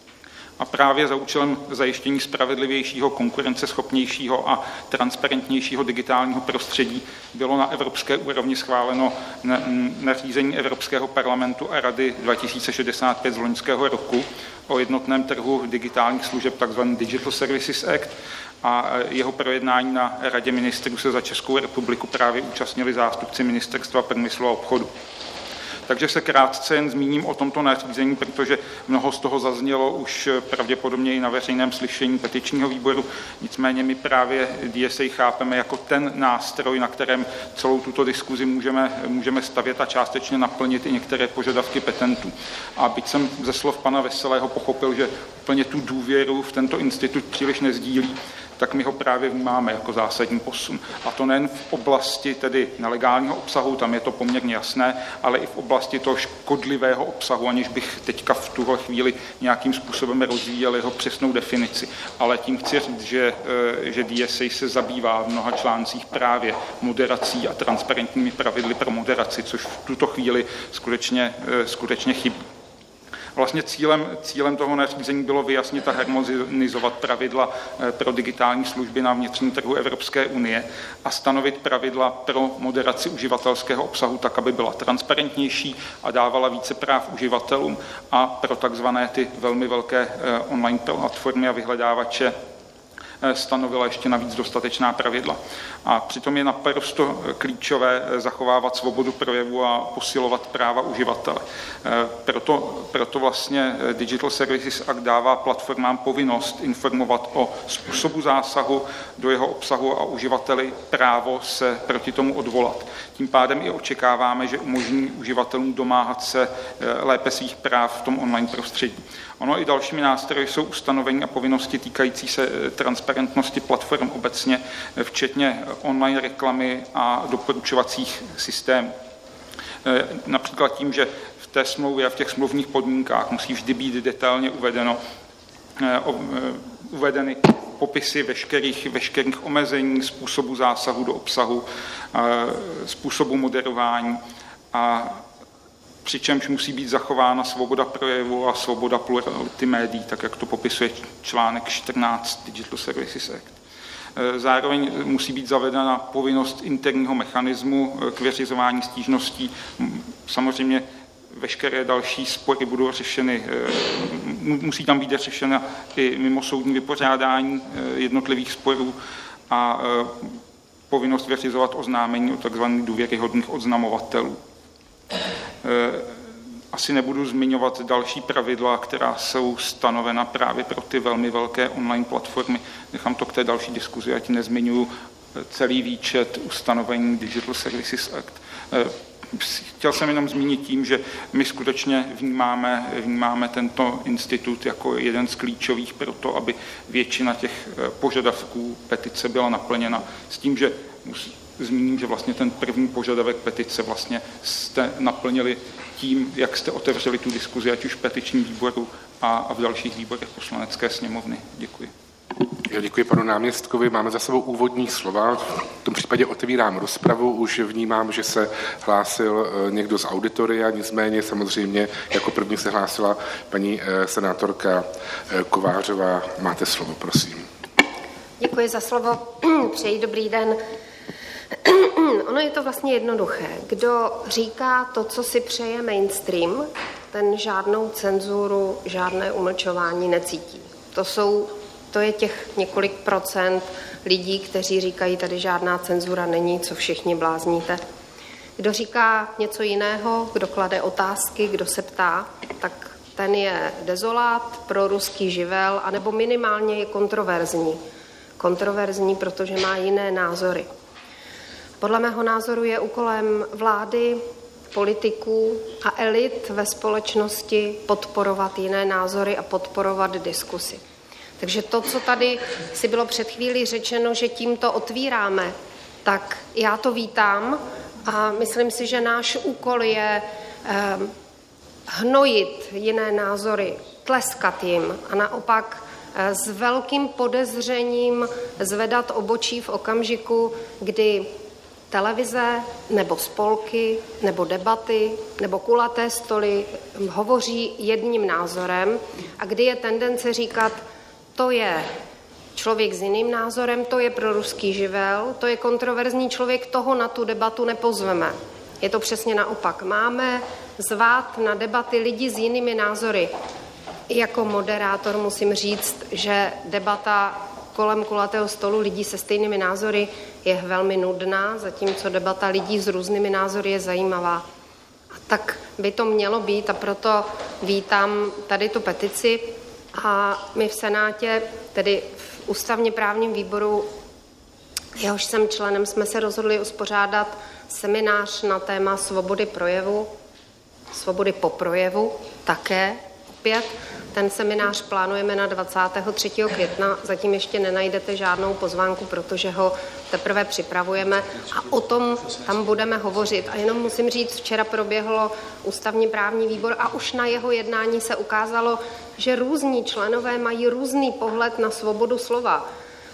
A právě za účelem zajištění spravedlivějšího, konkurenceschopnějšího a transparentnějšího digitálního prostředí bylo na evropské úrovni schváleno nařízení Evropského parlamentu a Rady dva tisíce šedesát pět z loňského roku o jednotném trhu digitálních služeb, takzvaný Digital Services Act, a jeho projednání na Radě ministrů se za Českou republiku právě účastnili zástupci Ministerstva průmyslu a obchodu. Takže se krátce jen zmíním o tomto nařízení, protože mnoho z toho zaznělo už pravděpodobně i na veřejném slyšení petičního výboru. Nicméně my právě D S A chápeme jako ten nástroj, na kterém celou tuto diskuzi můžeme, můžeme stavět a částečně naplnit i některé požadavky petentů. A byť jsem ze slov pana Veselého pochopil, že úplně tu důvěru v tento institut příliš nezdílí, tak my ho právě vnímáme jako zásadní posun. A to nejen v oblasti tedy nelegálního obsahu, tam je to poměrně jasné, ale i v oblasti toho škodlivého obsahu, aniž bych teďka v tuhle chvíli nějakým způsobem rozvíjel jeho přesnou definici. Ale tím chci říct, že, že D S A se zabývá v mnoha článcích právě moderací a transparentními pravidly pro moderaci, což v tuto chvíli skutečně, skutečně chybí. Vlastně cílem, cílem toho nařízení bylo vyjasnit a harmonizovat pravidla pro digitální služby na vnitřním trhu Evropské unie a stanovit pravidla pro moderaci uživatelského obsahu tak, aby byla transparentnější a dávala více práv uživatelům a pro takzvané ty velmi velké online platformy a vyhledávače stanovila ještě navíc dostatečná pravidla. A přitom je naprosto klíčové zachovávat svobodu projevu a posilovat práva uživatele. Proto, proto vlastně Digital Services Act dává platformám povinnost informovat o způsobu zásahu do jeho obsahu a uživateli právo se proti tomu odvolat. Tím pádem i očekáváme, že umožní uživatelům domáhat se lépe svých práv v tom online prostředí. Ono i dalšími nástroji jsou ustanovení a povinnosti týkající se transparentnosti platform obecně, včetně online reklamy a doporučovacích systémů. Například tím, že v té smlouvě a v těch smluvních podmínkách musí vždy být detailně uvedeno, uvedeny popisy veškerých, veškerých omezení, způsobu zásahu do obsahu, způsobu moderování, a přičemž musí být zachována svoboda projevu a svoboda plurality médií, tak jak to popisuje článek čtrnáct Digital Services Act. Zároveň musí být zavedena povinnost interního mechanismu k vyřizování stížností. Samozřejmě veškeré další spory budou řešeny, musí tam být řešena i mimosoudní vypořádání jednotlivých sporů a povinnost vyřizovat oznámení od tzv. Důvěryhodných oznamovatelů. Asi nebudu zmiňovat další pravidla, která jsou stanovena právě pro ty velmi velké online platformy. Nechám to k té další diskuzi, ať nezmiňuji celý výčet ustanovení Digital Services Act. Chtěl jsem jenom zmínit tím, že my skutečně vnímáme, vnímáme tento institut jako jeden z klíčových pro to, aby většina těch požadavků petice byla naplněna, s tím, že zmíním, že vlastně ten první požadavek petice vlastně jste naplnili tím, jak jste otevřeli tu diskuzi, ať už v petičním výboru a, a v dalších výborech Poslanecké sněmovny. Děkuji. Já děkuji panu náměstkovi. Máme za sebou úvodní slova. V tom případě otevírám rozpravu. Už vnímám, že se hlásil někdo z auditoria, nicméně samozřejmě jako první se hlásila paní senátorka Kovářová. Máte slovo, prosím. Děkuji za slovo. Přeji dobrý den. Ono je to vlastně jednoduché. Kdo říká to, co si přeje mainstream, ten žádnou cenzuru, žádné umlčování necítí. To jsou, to je těch několik procent lidí, kteří říkají, tady žádná cenzura není, co všichni blázníte. Kdo říká něco jiného, kdo klade otázky, kdo se ptá, tak ten je dezolát, proruský živel, anebo minimálně je kontroverzní. Kontroverzní, protože má jiné názory. Podle mého názoru je úkolem vlády, politiků a elit ve společnosti podporovat jiné názory a podporovat diskusy. Takže to, co tady si bylo před chvílí řečeno, že tímto otvíráme, tak já to vítám a myslím si, že náš úkol je eh, hnojit jiné názory, tleskat jim a naopak eh, s velkým podezřením zvedat obočí v okamžiku, kdy televize nebo spolky nebo debaty nebo kulaté stoly hovoří jedním názorem a kdy je tendence říkat, to je člověk s jiným názorem, to je proruský živel, to je kontroverzní člověk, toho na tu debatu nepozveme. Je to přesně naopak. Máme zvát na debaty lidi s jinými názory. I jako moderátor musím říct, že debata kolem kulatého stolu lidí se stejnými názory je velmi nudná, zatímco debata lidí s různými názory je zajímavá. A tak by to mělo být a proto vítám tady tu petici a my v Senátě, tedy v ústavně právním výboru, jehož jsem členem, jsme se rozhodli uspořádat seminář na téma svobody projevu, svobody po projevu také opět. Ten seminář plánujeme na dvacátého třetího května, zatím ještě nenajdete žádnou pozvánku, protože ho teprve připravujeme a o tom tam budeme hovořit. A jenom musím říct, včera proběhlo ústavně právní výbor a už na jeho jednání se ukázalo, že různí členové mají různý pohled na svobodu slova.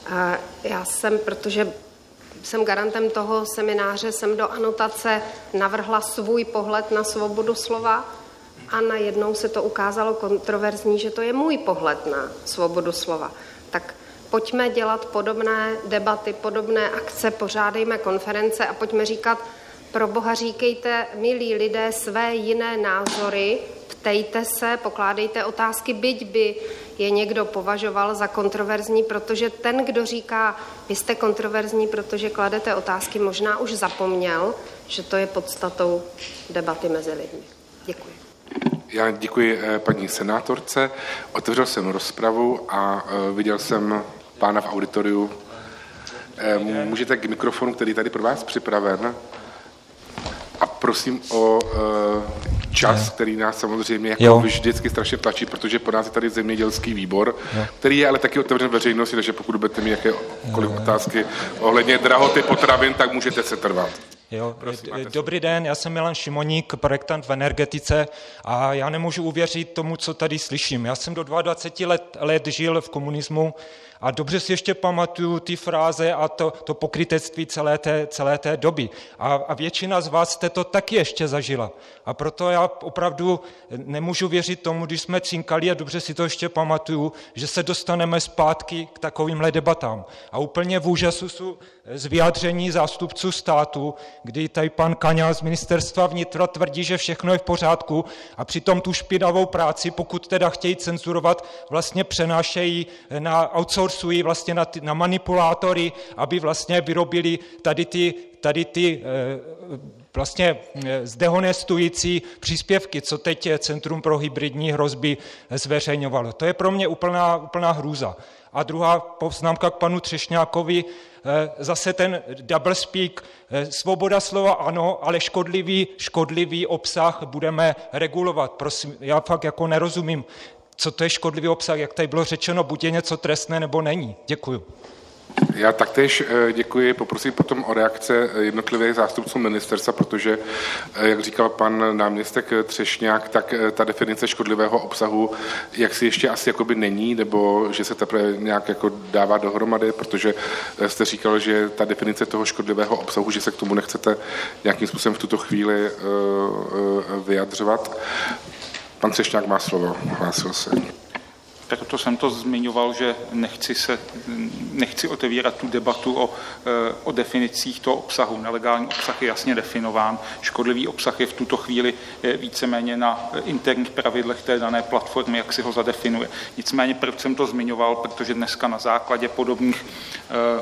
Já jsem, protože jsem garantem toho semináře, jsem do anotace navrhla svůj pohled na svobodu slova, a najednou se to ukázalo kontroverzní, že to je můj pohled na svobodu slova. Tak pojďme dělat podobné debaty, podobné akce, pořádejme konference a pojďme říkat, pro Boha říkejte, milí lidé, své jiné názory, ptejte se, pokládejte otázky, byť by je někdo považoval za kontroverzní, protože ten, kdo říká, vy jste kontroverzní, protože kladete otázky, možná už zapomněl, že to je podstatou debaty mezi lidmi. Děkuji. Já děkuji paní senátorce. Otevřel jsem rozpravu a viděl jsem pána v auditoriu. Můžete k mikrofonu, který je tady pro vás připraven. A prosím o čas, který nás samozřejmě jako jo. vždycky strašně tlačí, protože po nás je tady zemědělský výbor, jo. který je ale taky otevřen veřejnosti, takže pokud budete mít jakékoliv otázky ohledně drahoty potravin, tak můžete se trvat. Jo, Prosím, dobrý den, já jsem Milan Šimoník, projektant v energetice a já nemůžu uvěřit tomu, co tady slyším. Já jsem do dvacet dva let, let žil v komunismu a dobře si ještě pamatuju ty fráze a to, to pokrytectví celé té, celé té doby. A, a většina z vás jste to taky ještě zažila. A proto já opravdu nemůžu věřit tomu, když jsme cinkali a dobře si to ještě pamatuju, že se dostaneme zpátky k takovýmhle debatám. A úplně v úžasu jsou z vyjádření zástupců státu, kdy tady pan Kaňa z ministerstva vnitra tvrdí, že všechno je v pořádku a přitom tu špinavou práci, pokud teda chtějí cenzurovat, vlastně přenášejí na outsourcují vlastně na, ty, na manipulátory, aby vlastně vyrobili tady ty, tady ty eh, vlastně zdehonestující příspěvky, co teď Centrum pro hybridní hrozby zveřejňovalo. To je pro mě úplná, úplná hrůza. A druhá poznámka k panu Třešňákovi, zase ten double speak, svoboda slova ano, ale škodlivý, škodlivý obsah budeme regulovat. Prosím, já fakt jako nerozumím, co to je škodlivý obsah, jak tady bylo řečeno, buď je něco trestné, nebo není. Děkuju. Já taktéž děkuji, poprosím potom o reakce jednotlivých zástupců ministerstva, protože, jak říkal pan náměstek Třešňák, tak ta definice škodlivého obsahu jaksi ještě asi jakoby není, nebo že se teprve nějak jako dává dohromady, protože jste říkal, že ta definice toho škodlivého obsahu, že se k tomu nechcete nějakým způsobem v tuto chvíli vyjadřovat. Pan Třešňák má slovo, hlásil se. Proto jsem to zmiňoval, že nechci, se, nechci otevírat tu debatu o, o definicích toho obsahu. Nelegální obsah je jasně definován. Škodlivý obsah je v tuto chvíli víceméně na interních pravidlech té dané platformy, jak si ho zadefinuje. Nicméně proč jsem to zmiňoval, protože dneska na základě podobných eh,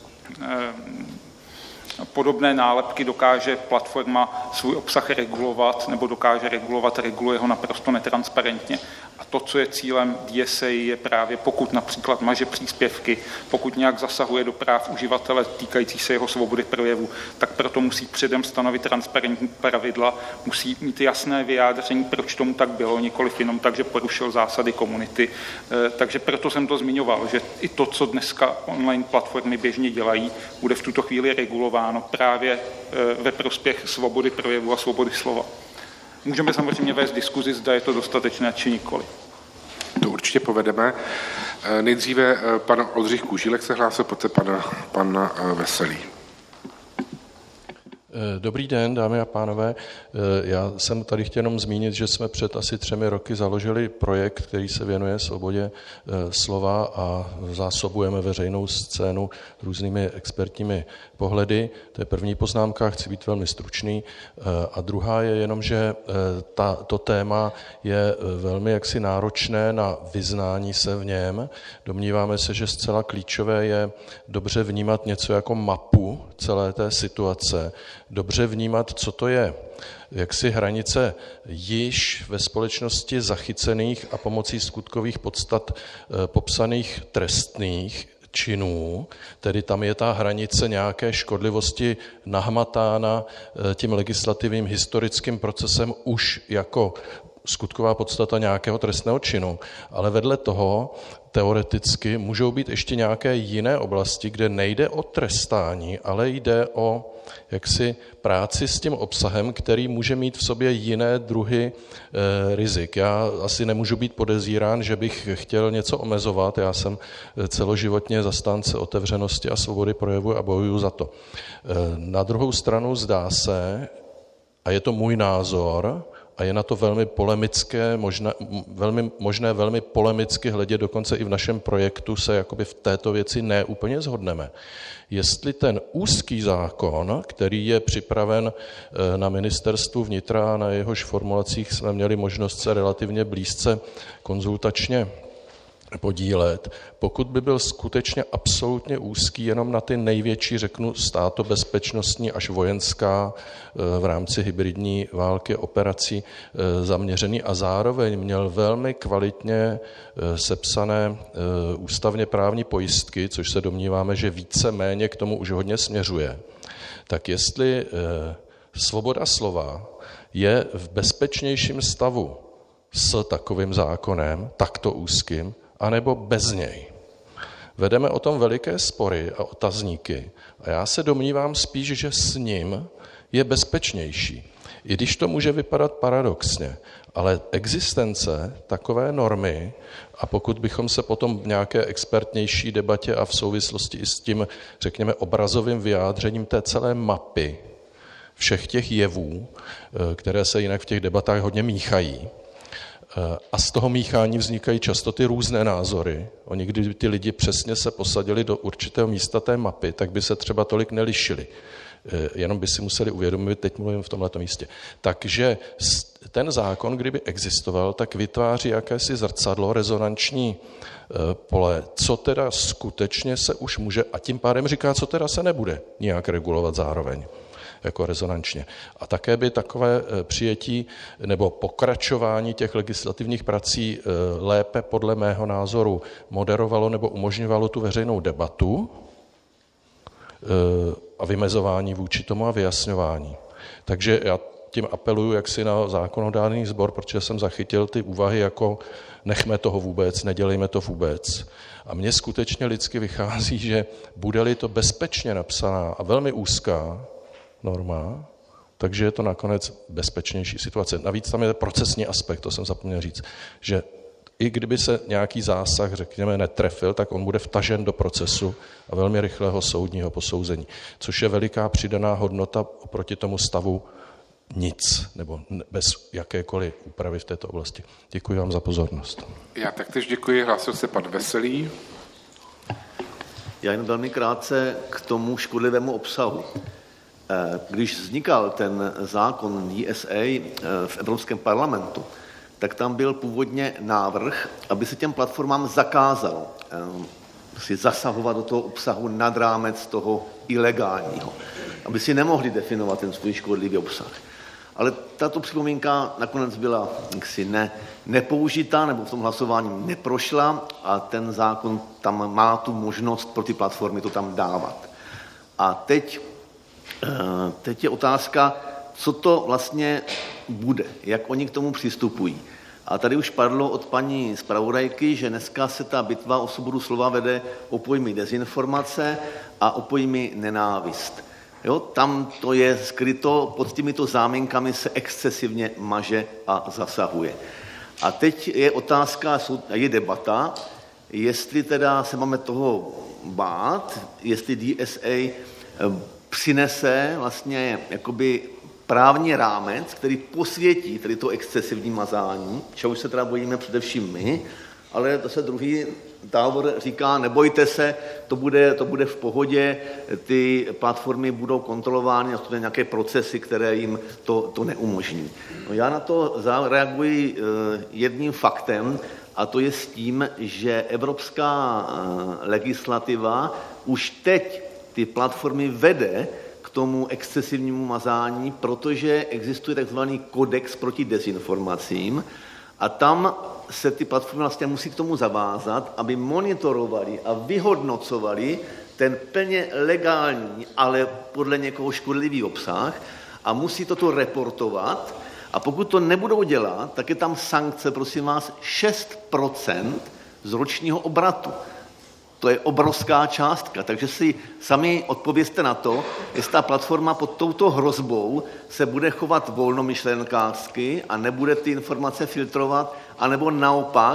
eh, Podobné nálepky dokáže platforma svůj obsah regulovat nebo dokáže regulovat, reguluje ho naprosto netransparentně. A to, co je cílem D S A, je právě pokud například maže příspěvky, pokud nějak zasahuje do práv uživatele týkajících se jeho svobody projevu, tak proto musí předem stanovit transparentní pravidla, musí mít jasné vyjádření, proč tomu tak bylo, nikoliv jenom tak, že porušil zásady komunity. Takže proto jsem to zmiňoval, že i to, co dneska online platformy běžně dělají, bude v tuto chvíli regulováno právě ve prospěch svobody projevu a svobody slova. Můžeme samozřejmě vést diskuzi, zda je to dostatečné, či nikoli. To určitě povedeme. Nejdříve pan Oldřich Kužílek se hlásil, poté pan, pan Veselý. Dobrý den, dámy a pánové. Já jsem tady chtěl jenom zmínit, že jsme před asi třemi roky založili projekt, který se věnuje svobodě slova a zásobujeme veřejnou scénu různými expertními pohledy. To je první poznámka, chci být velmi stručný. A druhá je jenom, že ta, to téma je velmi jaksi náročné na vyznání se v něm. Domníváme se, že zcela klíčové je dobře vnímat něco jako mapu celé té situace, dobře vnímat, co to je, jaksi hranice již ve společnosti zachycených a pomocí skutkových podstat popsaných trestných činů, tedy tam je ta hranice nějaké škodlivosti nahmatána tím legislativním historickým procesem už jako skutková podstata nějakého trestného činu, ale vedle toho teoreticky můžou být ještě nějaké jiné oblasti, kde nejde o trestání, ale jde o jaksi práci s tím obsahem, který může mít v sobě jiné druhy e, rizik. Já asi nemůžu být podezírán, že bych chtěl něco omezovat, já jsem celoživotně zastánce otevřenosti a svobody projevu a bojuju za to. E, na druhou stranu zdá se, a je to můj názor, a je na to velmi polemické, možná, velmi, možné velmi polemicky hledět, dokonce i v našem projektu se jakoby v této věci neúplně shodneme. Jestli ten úzký zákon, který je připraven na ministerstvu vnitra a na jehož formulacích jsme měli možnost se relativně blízce konzultačně podílet, pokud by byl skutečně absolutně úzký jenom na ty největší, řeknu, státobezpečnostní až vojenská v rámci hybridní války operací zaměřený a zároveň měl velmi kvalitně sepsané ústavně právní pojistky, což se domníváme, že více méně k tomu už hodně směřuje, tak jestli svoboda slova je v bezpečnějším stavu s takovým zákonem, takto úzkým, anebo bez něj. Vedeme o tom veliké spory a otazníky a já se domnívám spíš, že s ním je bezpečnější. I když to může vypadat paradoxně, ale existence takové normy, a pokud bychom se potom v nějaké expertnější debatě a v souvislosti i s tím, řekněme, obrazovým vyjádřením té celé mapy všech těch jevů, které se jinak v těch debatách hodně míchají, a z toho míchání vznikají často ty různé názory. Oni, kdyby ty lidi přesně se posadili do určitého místa té mapy, tak by se třeba tolik nelišili. Jenom by si museli uvědomit, teď mluvím v tomhleto místě. Takže ten zákon, kdyby existoval, tak vytváří jakési zrcadlo, rezonanční pole, co teda skutečně se už může, a tím pádem říká, co teda se nebude nijak regulovat zároveň jako rezonančně. A také by takové přijetí nebo pokračování těch legislativních prací lépe podle mého názoru moderovalo nebo umožňovalo tu veřejnou debatu a vymezování vůči tomu a vyjasňování. Takže já tím apeluju jaksi na zákonodárný sbor, protože jsem zachytil ty úvahy jako nechme toho vůbec, nedělejme to vůbec. A mně skutečně lidsky vychází, že bude-li to bezpečně napsaná a velmi úzká norma, takže je to nakonec bezpečnější situace. Navíc tam je procesní aspekt, to jsem zapomněl říct, že i kdyby se nějaký zásah, řekněme, netrefil, tak on bude vtažen do procesu a velmi rychlého soudního posouzení, což je veliká přidaná hodnota oproti tomu stavu nic, nebo bez jakékoliv úpravy v této oblasti. Děkuji vám za pozornost. Já taktéž děkuji, hlásil se pan Veselý. Já jen velmi krátce k tomu škodlivému obsahu. Když vznikal ten zákon D S A v Evropském parlamentu, tak tam byl původně návrh, aby se těm platformám zakázalo si zasahovat do toho obsahu nad rámec toho ilegálního, aby si nemohli definovat ten svůj škodlivý obsah. Ale tato připomínka nakonec byla jaksi ne, nepoužitá, nebo v tom hlasování neprošla a ten zákon tam má tu možnost pro ty platformy to tam dávat. A teď, teď je otázka, co to vlastně bude, jak oni k tomu přistupují. A tady už padlo od paní zpravodajky, že dneska se ta bitva o svobodu slova vede o pojmy dezinformace a o pojmy nenávist. Jo, tam to je skryto, pod těmito záminkami se excesivně maže a zasahuje. A teď je otázka, je debata, jestli teda se máme toho bát, jestli D S A přinese vlastně jakoby právní rámec, který posvětí tedy to excesivní mazání, čeho se teda bojíme především my, ale zase druhý tábor říká, nebojte se, to bude, to bude v pohodě, ty platformy budou kontrolovány a to jsou nějaké procesy, které jim to, to neumožní. No já na to zareaguji jedním faktem, a to je s tím, že evropská legislativa už teď ty platformy vede k tomu excesivnímu mazání, protože existuje takzvaný kodex proti dezinformacím a tam se ty platformy vlastně musí k tomu zavázat, aby monitorovali a vyhodnocovali ten plně legální, ale podle někoho škodlivý obsah a musí toto reportovat a pokud to nebudou dělat, tak je tam sankce, prosím vás, šest procent z ročního obratu. To je obrovská částka, takže si sami odpovězte na to, jestli ta platforma pod touto hrozbou se bude chovat volnomyšlenkářsky a nebude ty informace filtrovat, anebo naopak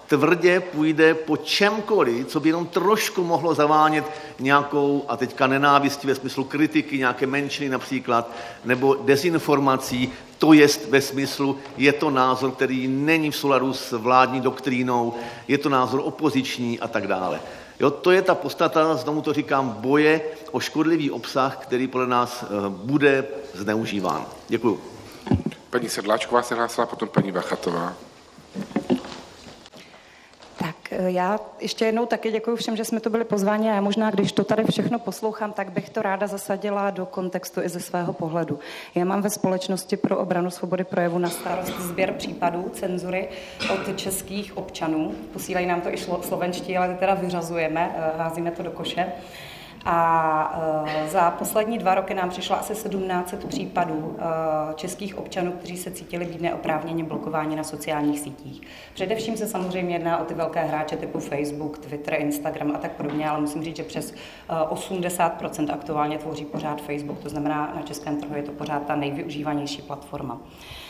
tvrdě půjde po čemkoliv, co by jenom trošku mohlo zavánět nějakou, a teďka nenávistí ve smyslu kritiky, nějaké menšiny například, nebo dezinformací, to jest ve smyslu, je to názor, který není v souladu s vládní doktrínou, je to názor opoziční a tak dále. Jo, to je ta podstata, znovu to říkám, boje o škodlivý obsah, který podle nás bude zneužíván. Děkuju. Paní Sedláčková se hlásila, potom paní Vachatová. Tak já ještě jednou taky děkuji všem, že jsme tu byli pozváni a já možná, když to tady všechno poslouchám, tak bych to ráda zasadila do kontextu i ze svého pohledu. Já mám ve Společnosti pro obranu svobody projevu na starost sběr případů cenzury od českých občanů. Posílají nám to i slovenští, ale teda vyřazujeme, házíme to do koše. A za poslední dva roky nám přišlo asi sedmnáct set případů českých občanů, kteří se cítili být neoprávněně blokováni na sociálních sítích. Především se samozřejmě jedná o ty velké hráče typu Facebook, Twitter, Instagram a tak podobně, ale musím říct, že přes osmdesát procent aktuálně tvoří pořád Facebook, to znamená, na českém trhu je to pořád ta nejvyužívanější platforma.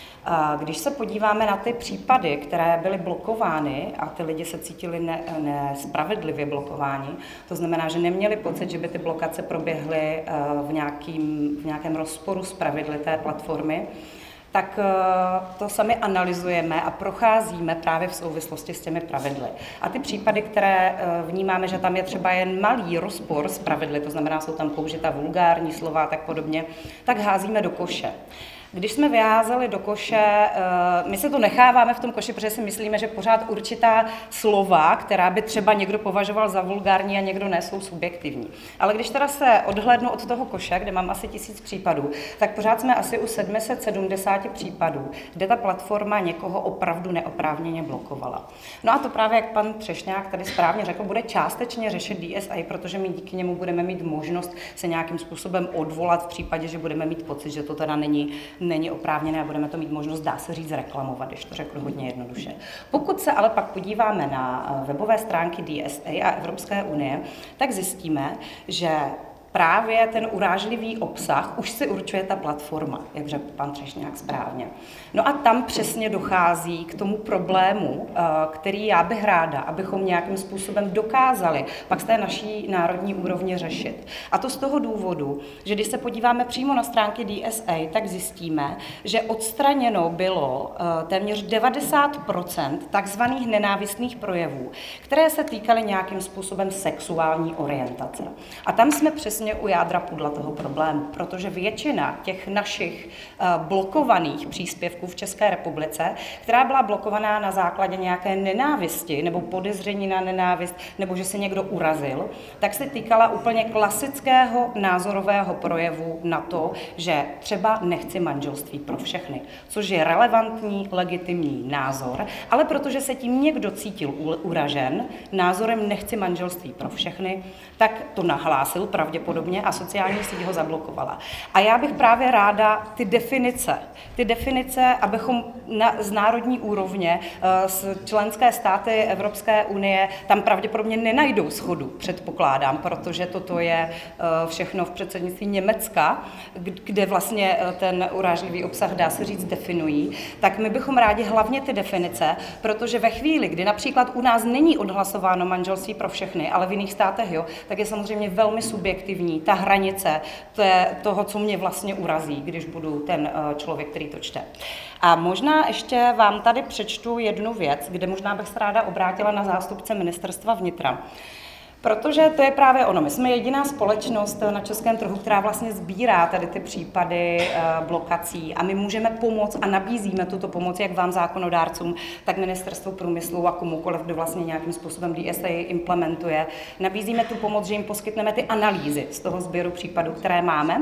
Když se podíváme na ty případy, které byly blokovány a ty lidi se cítili ne, nespravedlivě blokováni, to znamená, že neměli pocit, že by ty blokace proběhly v, nějakým, v nějakém rozporu s pravidly té platformy, tak to sami analyzujeme a procházíme právě v souvislosti s těmi pravidly. A ty případy, které vnímáme, že tam je třeba jen malý rozpor s pravidly, to znamená, jsou tam použita vulgární slova a tak podobně, tak házíme do koše. Když jsme vyházeli do koše, my se to necháváme v tom koši, protože si myslíme, že pořád určitá slova, která by třeba někdo považoval za vulgární a někdo ne, jsou subjektivní. Ale když teda se odhlédnu od toho koše, kde mám asi tisíc případů, tak pořád jsme asi u sedm set sedmdesát případů, kde ta platforma někoho opravdu neoprávněně blokovala. No a to právě, jak pan Třešňák tady správně řekl, bude částečně řešit D S A, protože my díky němu budeme mít možnost se nějakým způsobem odvolat v případě, že budeme mít pocit, že to teda není není oprávněné a budeme to mít možnost, dá se říct, reklamovat, když to řeknu hodně jednoduše. Pokud se ale pak podíváme na webové stránky D S A a Evropské unie, tak zjistíme, že právě ten urážlivý obsah už si určuje ta platforma, jak řekl pan Třešňák správně. No a tam přesně dochází k tomu problému, který já bych ráda, abychom nějakým způsobem dokázali pak z té naší národní úrovně řešit. A to z toho důvodu, že když se podíváme přímo na stránky D S A, tak zjistíme, že odstraněno bylo téměř devadesát procent takzvaných nenávistných projevů, které se týkaly nějakým způsobem sexuální orientace. A tam jsme přesně u jádra pudla toho problému, protože většina těch našich blokovaných příspěvků v České republice, která byla blokovaná na základě nějaké nenávisti nebo podezření na nenávist, nebo že se někdo urazil, tak se týkala úplně klasického názorového projevu na to, že třeba nechci manželství pro všechny, což je relevantní, legitimní názor, ale protože se tím někdo cítil uražen názorem nechci manželství pro všechny, tak to nahlásil pravděpodobně a sociální síť ho zablokovala. A já bych právě ráda ty definice, ty definice, abychom na, z národní úrovně, z členské státy Evropské unie, tam pravděpodobně nenajdou shodu, předpokládám, protože toto je všechno v předsednictví Německa, kde vlastně ten urážlivý obsah, dá se říct, definují, tak my bychom rádi hlavně ty definice, protože ve chvíli, kdy například u nás není odhlasováno manželství pro všechny, ale v jiných státech jo, tak je samozřejmě velmi subjektivní ta hranice toho, co mě vlastně urazí, když budu ten člověk, který to čte. A možná ještě vám tady přečtu jednu věc, kde možná bych se ráda obrátila na zástupce Ministerstva vnitra. Protože to je právě ono. My jsme jediná společnost na českém trhu, která vlastně sbírá tady ty případy blokací a my můžeme pomoct a nabízíme tuto pomoc jak vám zákonodárcům, tak Ministerstvu průmyslu a komukoliv, kdo vlastně nějakým způsobem D S A implementuje. Nabízíme tu pomoc, že jim poskytneme ty analýzy z toho sběru případů, které máme.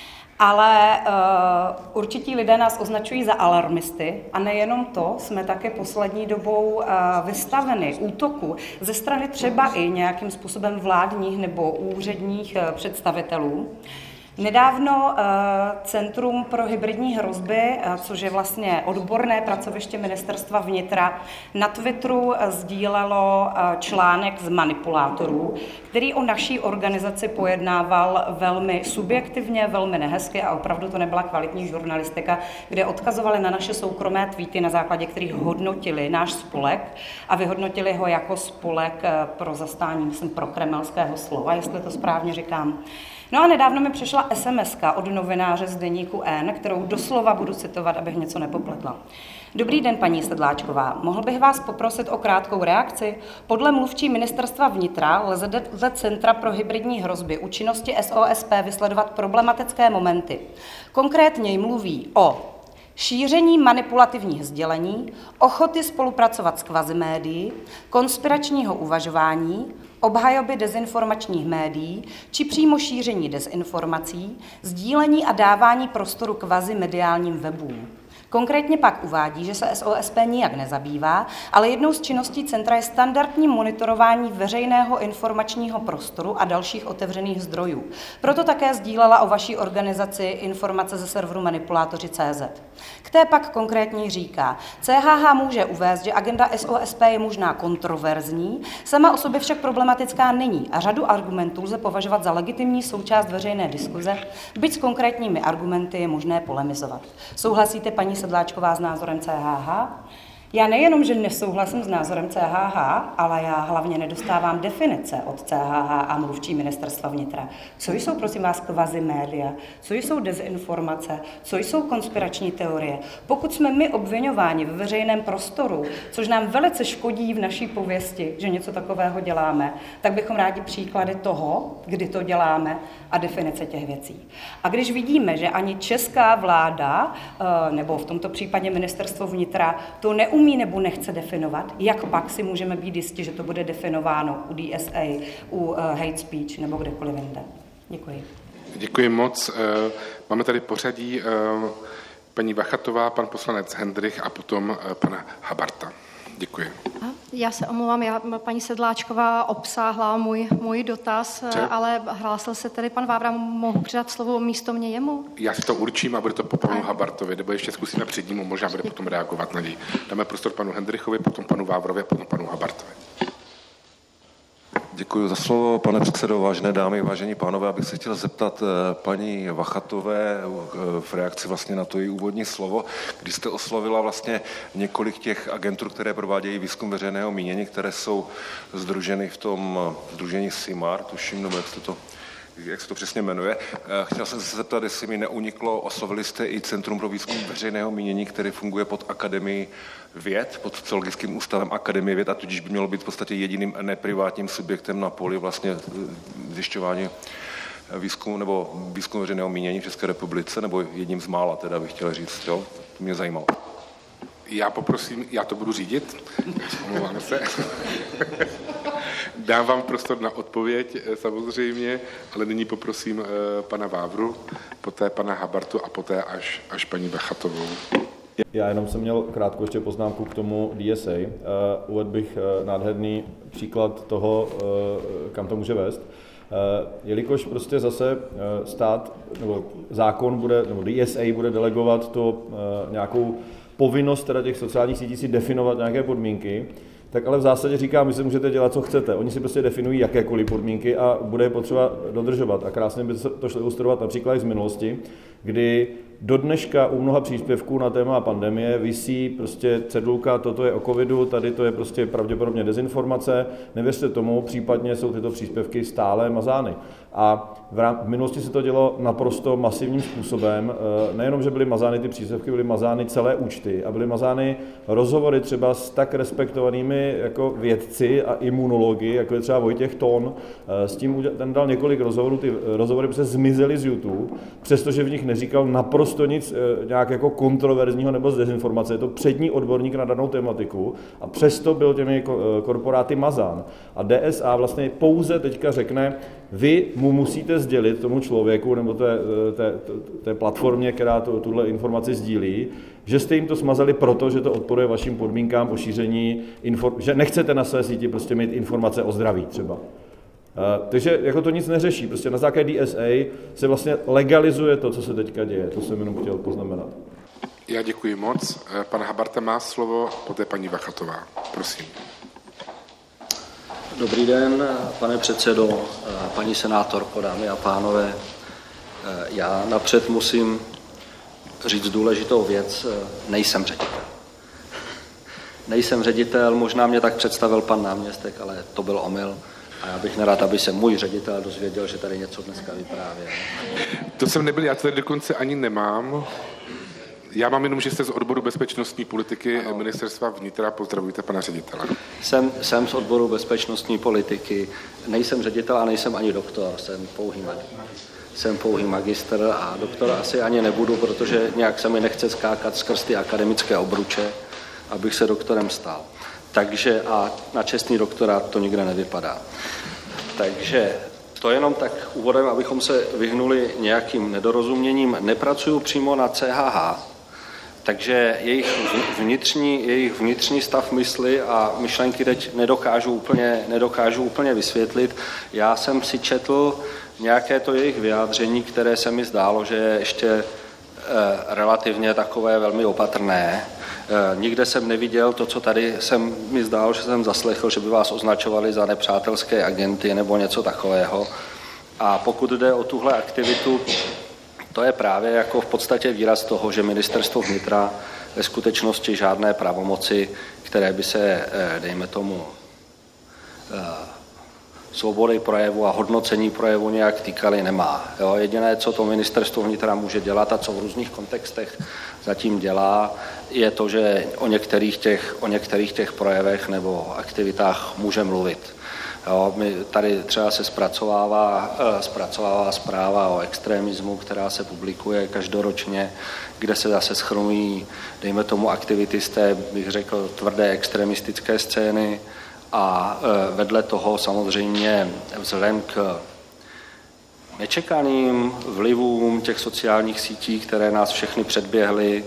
Ale uh, určití lidé nás označují za alarmisty a nejenom to, jsme také poslední dobou uh, vystaveni útoku ze strany třeba i nějakým způsobem vládních nebo úředních uh, představitelů, Nedávno Centrum pro hybridní hrozby, což je vlastně odborné pracoviště Ministerstva vnitra, na Twitteru sdílelo článek z manipulátorů, který o naší organizaci pojednával velmi subjektivně, velmi nehezky a opravdu to nebyla kvalitní žurnalistika, kde odkazovali na naše soukromé tweety, na základě kterých hodnotili náš spolek a vyhodnotili ho jako spolek pro zastání, myslím, pro kremelského slova, jestli to správně říkám. No a nedávno mi přišla es em eska od novináře z deníku N, kterou doslova budu citovat, abych něco nepopletla. Dobrý den, paní Sedláčková. Mohl bych vás poprosit o krátkou reakci? Podle mluvčí Ministerstva vnitra lze ze Centra pro hybridní hrozby u činnosti es o es pé vysledovat problematické momenty. Konkrétně mluví o šíření manipulativních sdělení, ochoty spolupracovat s kvazimédii, konspiračního uvažování, obhajoby dezinformačních médií či přímo šíření dezinformací, sdílení a dávání prostoru kvazimediálním webům. Konkrétně pak uvádí, že se es o es pé nijak nezabývá, ale jednou z činností centra je standardní monitorování veřejného informačního prostoru a dalších otevřených zdrojů. Proto také sdílela o vaší organizaci informace ze serveru manipulátoři tečka cé zet. K té pak konkrétně říká, cé há há může uvést, že agenda es o es pé je možná kontroverzní, sama o sobě však problematická není a řadu argumentů lze považovat za legitimní součást veřejné diskuze, byť s konkrétními argumenty je možné polemizovat. Souhlasíte, paní Sedláčková, s názorem cé há há? Já nejenom, že nesouhlasím s názorem cé há há, ale já hlavně nedostávám definice od cé há há a mluvčí Ministerstva vnitra. Co jsou, prosím vás, kvazimédia? Co jsou dezinformace? Co jsou konspirační teorie? Pokud jsme my obviňováni ve veřejném prostoru, což nám velice škodí v naší pověsti, že něco takového děláme, tak bychom rádi příklady toho, kdy to děláme a definice těch věcí. A když vidíme, že ani česká vláda, nebo v tomto případě Ministerstvo vnitra, to neumí umí nebo nechce definovat, jak pak si můžeme být jistí, že to bude definováno u D S A, u uh, hate speech nebo kdekoliv jinde. Děkuji. Děkuji moc. Máme tady pořadí paní Vachatová, pan poslanec Hendrych a potom pana Habarta. Děkuji. Já se omlouvám, já, paní Sedláčková obsáhla můj, můj dotaz, Če? ale hlásil se tedy pan Vávra, mohu předat slovo místo mě jemu? Já si to určím a bude to po panu Habartovi, nebo ještě zkusíme před ním, možná bude potom reagovat na něj. Dáme prostor panu Hendrychovi, potom panu Vávrovi a potom panu Habartovi. Děkuji za slovo, pane předsedo, vážené dámy, vážení pánové. Abych se chtěl zeptat paní Vachatové v reakci vlastně na to její úvodní slovo, když jste oslovila vlastně několik těch agentur, které provádějí výzkum veřejného mínění, které jsou sdruženy v tom sdružení SIMAR, tuším, nebo jak se to, jak se to přesně jmenuje. Chtěl jsem se zeptat, jestli mi neuniklo, oslovili jste i Centrum pro výzkum veřejného mínění, který funguje pod Akademií věd, pod Sociologickým ústavem Akademie věd a tudíž by mělo být v podstatě jediným neprivátním subjektem na poli vlastně zjišťování výzkumu nebo výzkumu veřejného mínění v České republice, nebo jedním z mála, teda bych chtěl říct, jo? To mě zajímalo. Já poprosím, já to budu řídit, omlouvám se. Dám vám prostor na odpověď samozřejmě, ale nyní poprosím pana Vávru, poté pana Habartu a poté až, až paní Vachatovou. Já jenom jsem měl krátkou ještě poznámku k tomu D S A. Uh, uvedl bych uh, nádherný příklad toho, uh, kam to může vést. Uh, jelikož prostě zase uh, stát nebo zákon bude, nebo D S A bude delegovat to uh, nějakou povinnost teda těch sociálních sítí si definovat nějaké podmínky, tak ale v zásadě říká, my si můžete dělat, co chcete. Oni si prostě definují jakékoliv podmínky a bude je potřeba dodržovat. A krásně by to šlo ilustrovat například i z minulosti, kdy do dneška u mnoha příspěvků na téma pandemie visí prostě cedulka, toto je o covidu, tady to je prostě pravděpodobně dezinformace, nevěřte tomu, případně jsou tyto příspěvky stále mazány. A v, rám- v minulosti se to dělo naprosto masivním způsobem, nejenom, že byly mazány ty příspěvky, byly mazány celé účty a byly mazány rozhovory třeba s tak respektovanými jako vědci a imunologi, jako je třeba Vojtěch Ton, s tím ten dal několik rozhovorů, ty rozhovory by se zmizely z YouTube, přestože v nich neříkal naprosto nic nějak jako kontroverzního nebo z dezinformace, je to přední odborník na danou tematiku a přesto byl těmi korporáty mazán. A D S A vlastně pouze teďka řekne, vy mu musíte sdělit tomu člověku nebo té, té, té platformě, která to, tuhle informaci sdílí, že jste jim to smazali proto, že to odporuje vašim podmínkám o šíření, inform- že nechcete na své síti prostě mít informace o zdraví třeba. Takže jako to nic neřeší, prostě na základě D S A se vlastně legalizuje to, co se teďka děje, to jsem jenom chtěl poznamenat. Já děkuji moc. Pan Habarta má slovo, poté paní Vachatová. Prosím. Dobrý den, pane předsedo, paní senátorko, dámy a pánové. Já napřed musím říct důležitou věc, nejsem ředitel. Nejsem ředitel, možná mě tak představil pan náměstek, ale to byl omyl. A já bych nerad, aby se můj ředitel dozvěděl, že tady něco dneska vyprávěl. To jsem nebyl, já to tady dokonce ani nemám. Já mám jenom, že jste z odboru bezpečnostní politiky ano. Ministerstva vnitra. Pozdravujte pana ředitele. Jsem, jsem z odboru bezpečnostní politiky. Nejsem ředitel a nejsem ani doktor. Jsem pouhý magistr. Jsem pouhý magistr a doktor asi ani nebudu, protože nějak se mi nechce skákat skrz ty akademické obruče, abych se doktorem stal. Takže a na čestný doktorát to nikde nevypadá. Takže to jenom tak úvodem, abychom se vyhnuli nějakým nedorozuměním. Nepracuju přímo na C H H, takže jejich vnitřní, jejich vnitřní stav mysli a myšlenky teď nedokážu úplně, nedokážu úplně vysvětlit. Já jsem si četl nějaké to jejich vyjádření, které se mi zdálo, že je ještě eh, relativně takové velmi opatrné. Eh, nikde jsem neviděl to, co tady jsem mi zdálo, že jsem zaslechl, že by vás označovali za nepřátelské agenty nebo něco takového. A pokud jde o tuhle aktivitu, to je právě jako v podstatě výraz toho, že ministerstvo vnitra ve skutečnosti žádné pravomoci, které by se, dejme tomu, svobody projevu a hodnocení projevu nějak týkaly, nemá. Jo, jediné, co to ministerstvo vnitra může dělat a co v různých kontextech zatím dělá, je to, že o některých těch, o některých těch projevech nebo aktivitách může mluvit. Jo, my tady třeba se zpracovává, zpracovává zpráva o extremismu, která se publikuje každoročně, kde se zase shrnují, dejme tomu, aktivity z té, bych řekl, tvrdé extremistické scény a vedle toho samozřejmě vzhledem k nečekaným vlivům těch sociálních sítí, které nás všechny předběhly,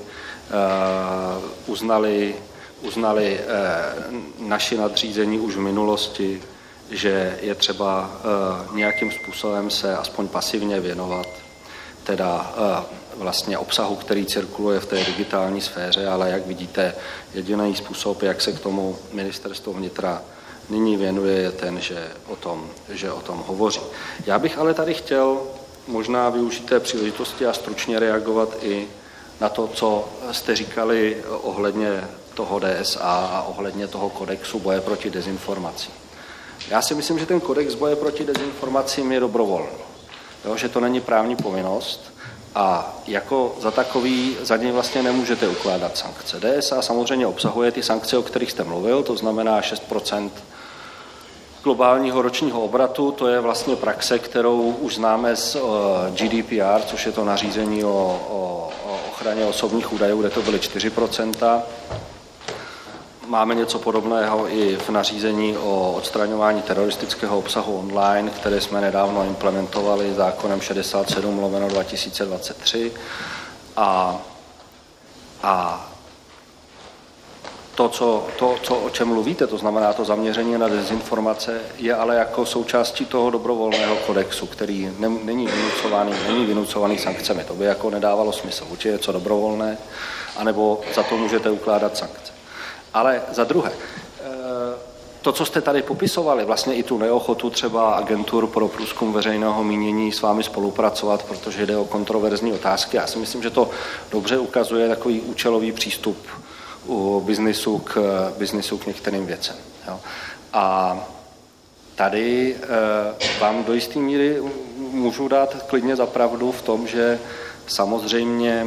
uznali, uznali naši nadřízení už v minulosti, že je třeba uh, nějakým způsobem se aspoň pasivně věnovat teda uh, vlastně obsahu, který cirkuluje v té digitální sféře, ale jak vidíte, jediný způsob, jak se k tomu ministerstvo vnitra nyní věnuje, je ten, že o tom, že o tom hovoří. Já bych ale tady chtěl možná využít té příležitosti a stručně reagovat i na to, co jste říkali ohledně toho D S A a ohledně toho kodexu boje proti dezinformacím. Já si myslím, že ten kodex boje proti dezinformacím je dobrovolný, jo, že to není právní povinnost a jako za takový za něj vlastně nemůžete ukládat sankce. D S A samozřejmě obsahuje ty sankce, o kterých jste mluvil, to znamená šest procent globálního ročního obratu, to je vlastně praxe, kterou už známe z G D P R, což je to nařízení o, o, o ochraně osobních údajů, kde to byly čtyři procenta. Máme něco podobného i v nařízení o odstraňování teroristického obsahu online, které jsme nedávno implementovali zákonem šedesát sedm lomeno dva tisíce dvacet tři. A, a to, co, to, co, o čem mluvíte, to znamená to zaměření na dezinformace, je ale jako součástí toho dobrovolného kodexu, který ne, není vynucovaný, není vynucovaný sankcemi. To by jako nedávalo smysl. Určitě je co dobrovolné, anebo za to můžete ukládat sankce. Ale za druhé, to, co jste tady popisovali, vlastně i tu neochotu třeba agentur pro průzkum veřejného mínění s vámi spolupracovat, protože jde o kontroverzní otázky. Já si myslím, že to dobře ukazuje takový účelový přístup u biznisu k, biznisu k některým věcem. Jo. A tady e, vám do jisté míry můžu dát klidně za pravdu v tom, že samozřejmě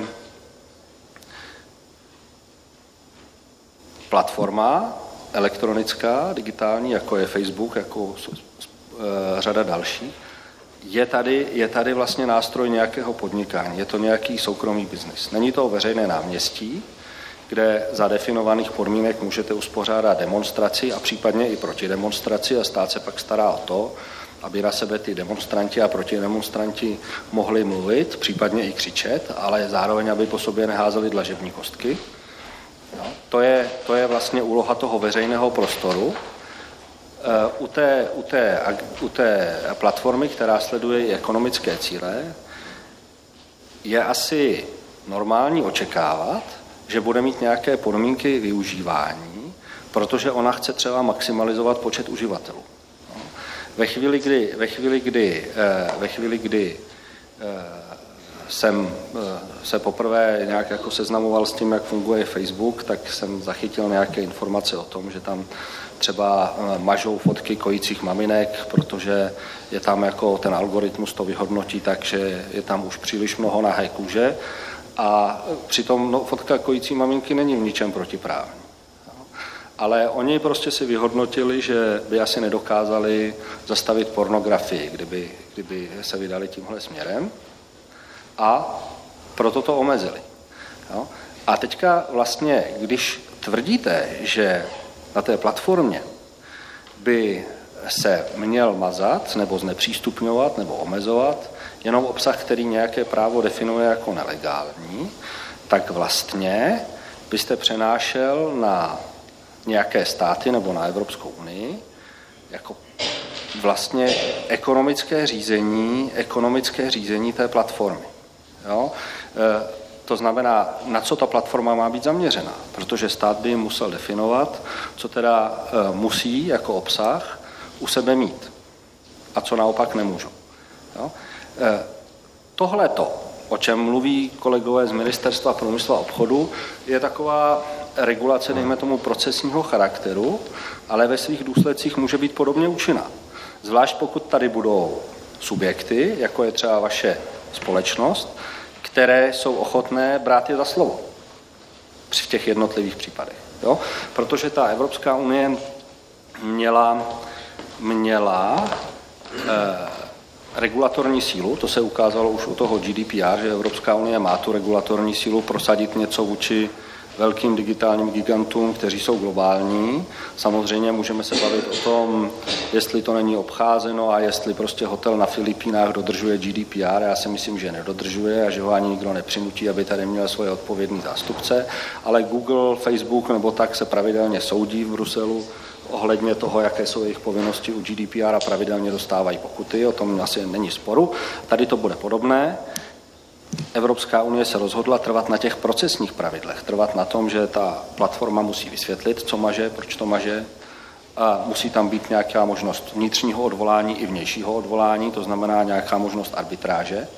platforma elektronická, digitální, jako je Facebook, jako e, řada dalších, je tady, je tady vlastně nástroj nějakého podnikání. Je to nějaký soukromý biznis. Není to veřejné náměstí, kde za definovaných podmínek můžete uspořádat demonstraci a případně i protidemonstraci a stát se pak stará o to, aby na sebe ty demonstranti a protidemonstranti mohli mluvit, případně i křičet, ale zároveň, aby po sobě neházeli dlažební kostky. No, to je, to je vlastně úloha toho veřejného prostoru. u té, u té, u té platformy, která sleduje ekonomické cíle, je asi normální očekávat, že bude mít nějaké podmínky využívání, protože ona chce třeba maximalizovat počet uživatelů. Ve chvíli, kdy, ve chvíli, kdy, ve chvíli, kdy jsem se poprvé nějak jako seznamoval s tím, jak funguje Facebook, tak jsem zachytil nějaké informace o tom, že tam třeba mažou fotky kojících maminek, protože je tam jako ten algoritmus to vyhodnotí tak, že je tam už příliš mnoho nahé kůže a přitom no, fotka kojící maminky není v ničem protiprávní. Ale oni prostě si vyhodnotili, že by asi nedokázali zastavit pornografii, kdyby, kdyby se vydali tímhle směrem a proto to omezili. Jo? A teďka vlastně, když tvrdíte, že na té platformě by se měl mazat nebo znepřístupňovat nebo omezovat jenom obsah, který nějaké právo definuje jako nelegální, tak vlastně byste přenášel na nějaké státy nebo na Evropskou unii jako vlastně ekonomické řízení, ekonomické řízení té platformy. Jo? E, to znamená, na co ta platforma má být zaměřená, protože stát by musel definovat, co teda e, musí jako obsah u sebe mít a co naopak nemůžou. Jo? E, tohleto, o čem mluví kolegové z Ministerstva průmyslu a obchodu, je taková regulace, dejme tomu, procesního charakteru, ale ve svých důsledcích může být podobně účinná. Zvlášť pokud tady budou subjekty, jako je třeba vaše společnost, které jsou ochotné brát je za slovo v těch jednotlivých případech. Jo? Protože ta Evropská unie měla, měla eh, regulatorní sílu, to se ukázalo už u toho G D P R, že Evropská unie má tu regulatorní sílu prosadit něco vůči velkým digitálním gigantům, kteří jsou globální. Samozřejmě můžeme se bavit o tom, jestli to není obcházeno a jestli prostě hotel na Filipínách dodržuje G D P R. Já si myslím, že nedodržuje a že ho ani nikdo nepřinutí, aby tady měl svoje odpovědný zástupce. Ale Google, Facebook nebo tak se pravidelně soudí v Bruselu ohledně toho, jaké jsou jejich povinnosti u G D P R a pravidelně dostávají pokuty. O tom asi není sporu. Tady to bude podobné. Evropská unie se rozhodla trvat na těch procesních pravidlech, trvat na tom, že ta platforma musí vysvětlit, co maže, proč to maže, a musí tam být nějaká možnost vnitřního odvolání i vnějšího odvolání, to znamená nějaká možnost arbitráže.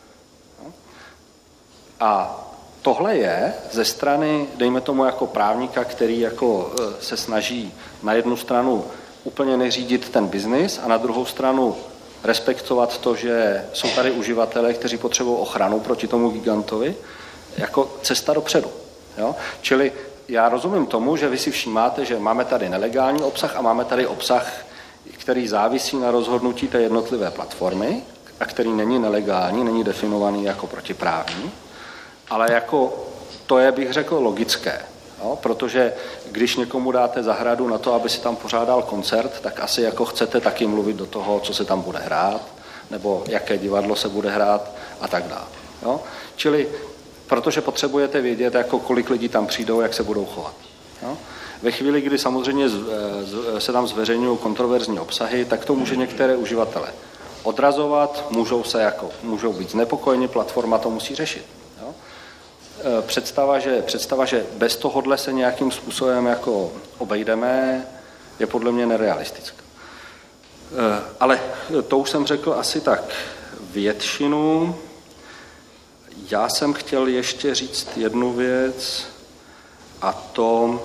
A tohle je ze strany, dejme tomu jako právníka, který jako se snaží na jednu stranu úplně neřídit ten biznis a na druhou stranu respektovat to, že jsou tady uživatelé, kteří potřebují ochranu proti tomu gigantovi, jako cesta dopředu. Jo? Čili já rozumím tomu, že vy si všímáte, že máme tady nelegální obsah a máme tady obsah, který závisí na rozhodnutí té jednotlivé platformy a který není nelegální, není definovaný jako protiprávní, ale jako to je, bych řekl, logické. Jo? Protože když někomu dáte zahradu na to, aby si tam pořádal koncert, tak asi jako chcete taky mluvit do toho, co se tam bude hrát, nebo jaké divadlo se bude hrát a tak dále. Jo? Čili protože potřebujete vědět, jako kolik lidí tam přijdou, jak se budou chovat. Jo? Ve chvíli, kdy samozřejmě se tam zveřejňují kontroverzní obsahy, tak to může některé uživatele odrazovat, můžou, se jako, můžou být znepokojeni, platforma to musí řešit. Jo? Představa, že, představa, že bez tohohle se nějakým způsobem jako obejdeme, je podle mě nerealistická. Ale to už jsem řekl asi tak většinu. Já jsem chtěl ještě říct jednu věc, a to,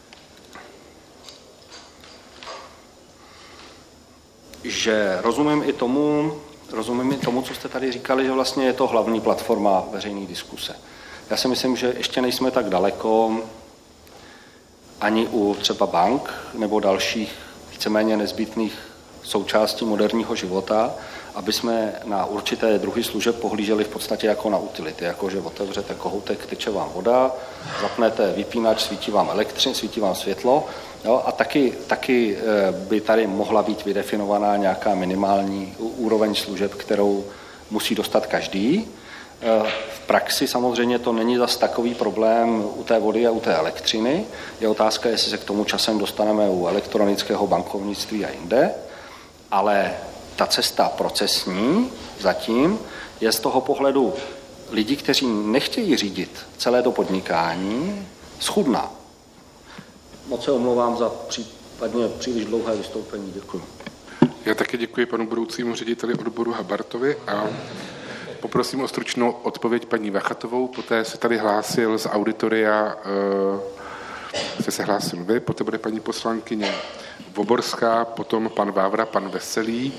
že rozumím i tomu, rozumím i tomu, co jste tady říkali, že vlastně je to hlavní platforma veřejné diskuse. Já si myslím, že ještě nejsme tak daleko ani u třeba bank nebo dalších víceméně nezbytných součástí moderního života, aby jsme na určité druhy služeb pohlíželi v podstatě jako na utility, jako že otevřete kohoutek, teče vám voda, zapnete vypínač, svítí vám elektřina, svítí vám světlo, jo, a taky, taky by tady mohla být vydefinovaná nějaká minimální úroveň služeb, kterou musí dostat každý, V praxi samozřejmě to není zas takový problém u té vody a u té elektřiny. Je otázka, jestli se k tomu časem dostaneme u elektronického bankovnictví a jinde, ale ta cesta procesní zatím je z toho pohledu lidí, kteří nechtějí řídit celé to podnikání, schudná. Moc se omlouvám za případně příliš dlouhé vystoupení. Děkuji. Já také děkuji panu budoucímu řediteli odboru Habartovi a poprosím o stručnou odpověď paní Vachatovou. Poté se tady hlásil z auditoria, uh, se se hlásil vy, poté bude paní poslankyně Voborská, potom pan Vávra, pan Veselý,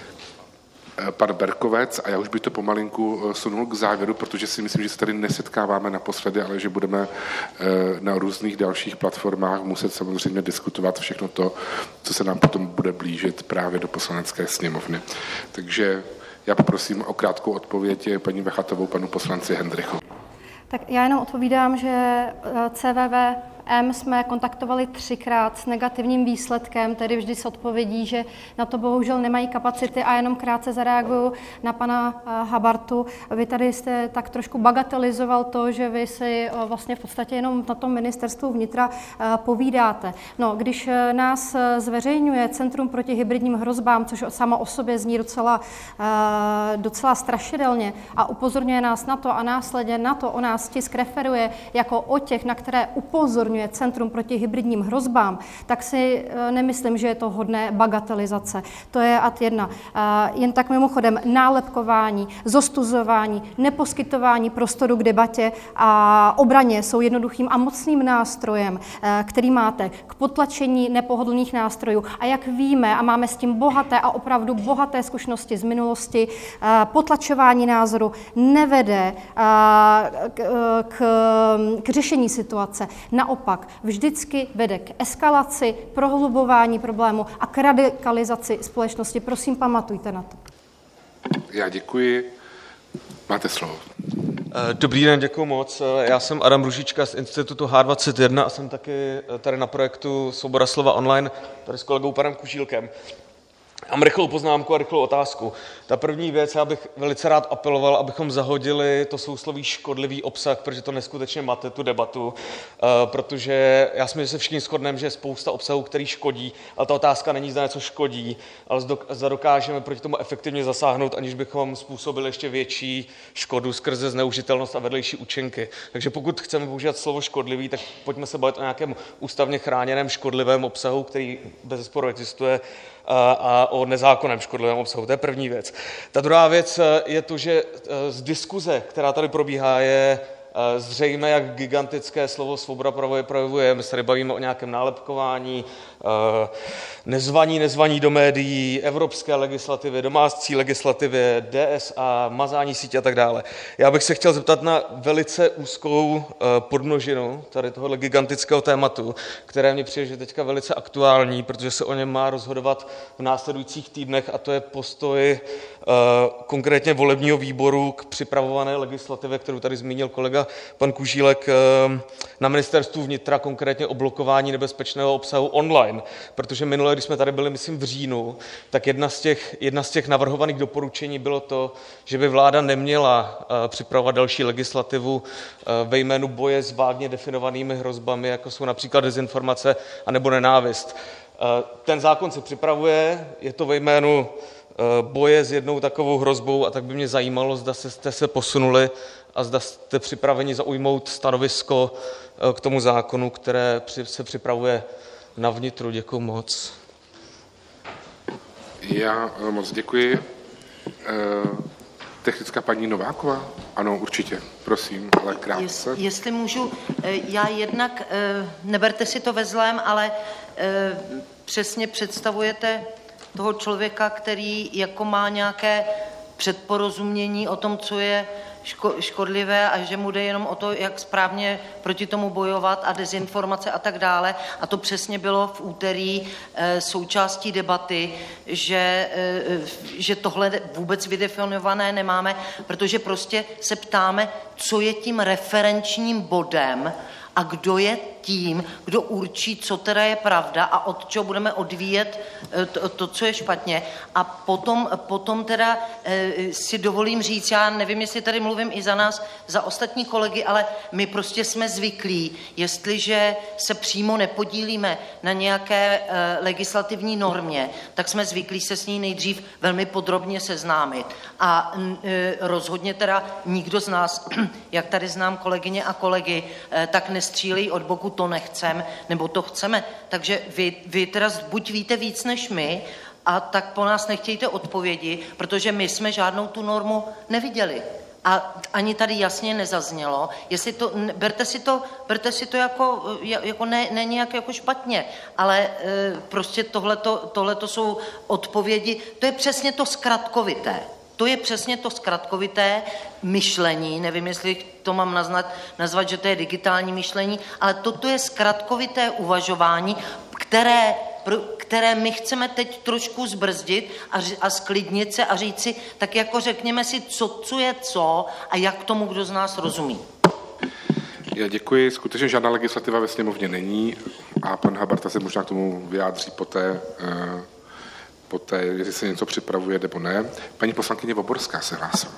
pan Berkovec a já už bych to pomalinku sunul k závěru, protože si myslím, že se tady nesetkáváme naposledy, ale že budeme na různých dalších platformách muset samozřejmě diskutovat všechno to, co se nám potom bude blížit právě do poslanecké sněmovny. Takže já poprosím o krátkou odpověď paní Vachatovou, panu poslanci Hendrychu. Tak já jenom odpovídám, že C V V M jsme kontaktovali třikrát s negativním výsledkem, tedy vždy s odpovědí, že na to bohužel nemají kapacity a jenom krátce zareaguju na pana Habartu. Vy tady jste tak trošku bagatelizoval to, že vy si vlastně v podstatě jenom na tom ministerstvu vnitra povídáte. No, když nás zveřejňuje Centrum proti hybridním hrozbám, což samo o sobě zní docela, docela strašidelně a upozorňuje nás na to a následně na to o nás tisk referuje jako o těch, na které upozorňuje Centrum proti hybridním hrozbám, tak si nemyslím, že je to hodné bagatelizace. To je ad jedna. Jen tak mimochodem nálepkování, zostuzování, neposkytování prostoru k debatě a obraně jsou jednoduchým a mocným nástrojem, který máte k potlačení nepohodlných nástrojů. A jak víme, a máme s tím bohaté a opravdu bohaté zkušenosti z minulosti, potlačování názoru nevede k, k, k řešení situace. Naopak, vždycky vede k eskalaci, prohlubování problému a k radikalizaci společnosti. Prosím, pamatujte na to. Já děkuji. Máte slovo. Dobrý den, děkuji moc. Já jsem Adam Ružička z Institutu H dvacet jedna a jsem taky tady na projektu Svoboda slova online, tady s kolegou panem Kužílkem. Já mám rychlou poznámku a rychlou otázku. Ta první věc, já bych velice rád apeloval, abychom zahodili to sousloví škodlivý obsah, protože to neskutečně mate tu debatu, protože já si myslím, že se všichni shodneme, že je spousta obsahů, který škodí, ale ta otázka není, zda něco škodí, ale zda dokážeme proti tomu efektivně zasáhnout, aniž bychom způsobili ještě větší škodu skrze zneužitelnost a vedlejší účinky. Takže pokud chceme používat slovo škodlivý, tak pojďme se bavit o nějakém ústavně chráněném škodlivém obsahu, který bezesporu existuje, a o nezákonném škodlivém obsahu. To je první věc. Ta druhá věc je to, že z diskuze, která tady probíhá, je zřejmé, jak gigantické slovo svoboda projevuje. My se tady bavíme o nějakém nálepkování, nezvaní, nezvaní do médií, evropské legislativě, domácí legislativě, D S A, mazání sítě a tak dále. Já bych se chtěl zeptat na velice úzkou podmnožinu tady tohohle gigantického tématu, které mně přijde, že teďka velice aktuální, protože se o něm má rozhodovat v následujících týdnech, a to je postoj konkrétně volebního výboru k připravované legislativě, kterou tady zmínil kolega pan Kužílek, na ministerstvu vnitra, konkrétně o blokování nebezpečného obsahu online. Protože minule, když jsme tady byli, myslím, v říjnu, tak jedna z těch, jedna z těch navrhovaných doporučení bylo to, že by vláda neměla připravovat další legislativu ve jménu boje s vágně definovanými hrozbami, jako jsou například dezinformace anebo nenávist. Ten zákon se připravuje, je to ve jménu boje s jednou takovou hrozbou, a tak by mě zajímalo, zda jste se posunuli a zda jste připraveni zaujmout stanovisko k tomu zákonu, které se připravuje na vnitru. Děkuji moc. Já moc děkuji. Technická paní Nováková? Ano, určitě. Prosím, ale krátce. Jest, jestli můžu, já jednak, neberte si to ve zlém, ale přesně představujete toho člověka, který jako má nějaké předporozumění o tom, co je škodlivé a že mu jde jenom o to, jak správně proti tomu bojovat a dezinformace a tak dále. A to přesně bylo v úterý e, součástí debaty, že, e, že tohle vůbec vydefinované nemáme, protože prostě se ptáme, co je tím referenčním bodem a kdo je tím, kdo určí, co teda je pravda a od čeho budeme odvíjet to, to co je špatně. A potom, potom teda si dovolím říct, já nevím, jestli tady mluvím i za nás, za ostatní kolegy, ale my prostě jsme zvyklí, jestliže se přímo nepodílíme na nějaké legislativní normě, tak jsme zvyklí se s ní nejdřív velmi podrobně seznámit. A rozhodně teda nikdo z nás, jak tady znám kolegyně a kolegy, tak nestřílí od boku, to nechcem, nebo to chceme. Takže vy, vy teda buď víte víc než my, a tak po nás nechtějte odpovědi, protože my jsme žádnou tu normu neviděli. A ani tady jasně nezaznělo, jestli to, berte si to, berte si to jako, jako ne, ne nějak jako špatně, ale e, prostě tohleto, tohleto jsou odpovědi, to je přesně to zkratkovité. To je přesně to zkratkovité myšlení, nevím, jestli to mám nazvat, nazvat, že to je digitální myšlení, ale toto je zkratkovité uvažování, které, které my chceme teď trošku zbrzdit a, a sklidnit se a říct si, tak jako řekněme si, co, co je co a jak tomu, kdo z nás rozumí. Já děkuji. Skutečně žádná legislativa ve sněmovně není a pan Habarta se možná k tomu vyjádří poté, uh, poté, jestli se něco připravuje nebo ne. Paní poslankyně Voborská se hlásila.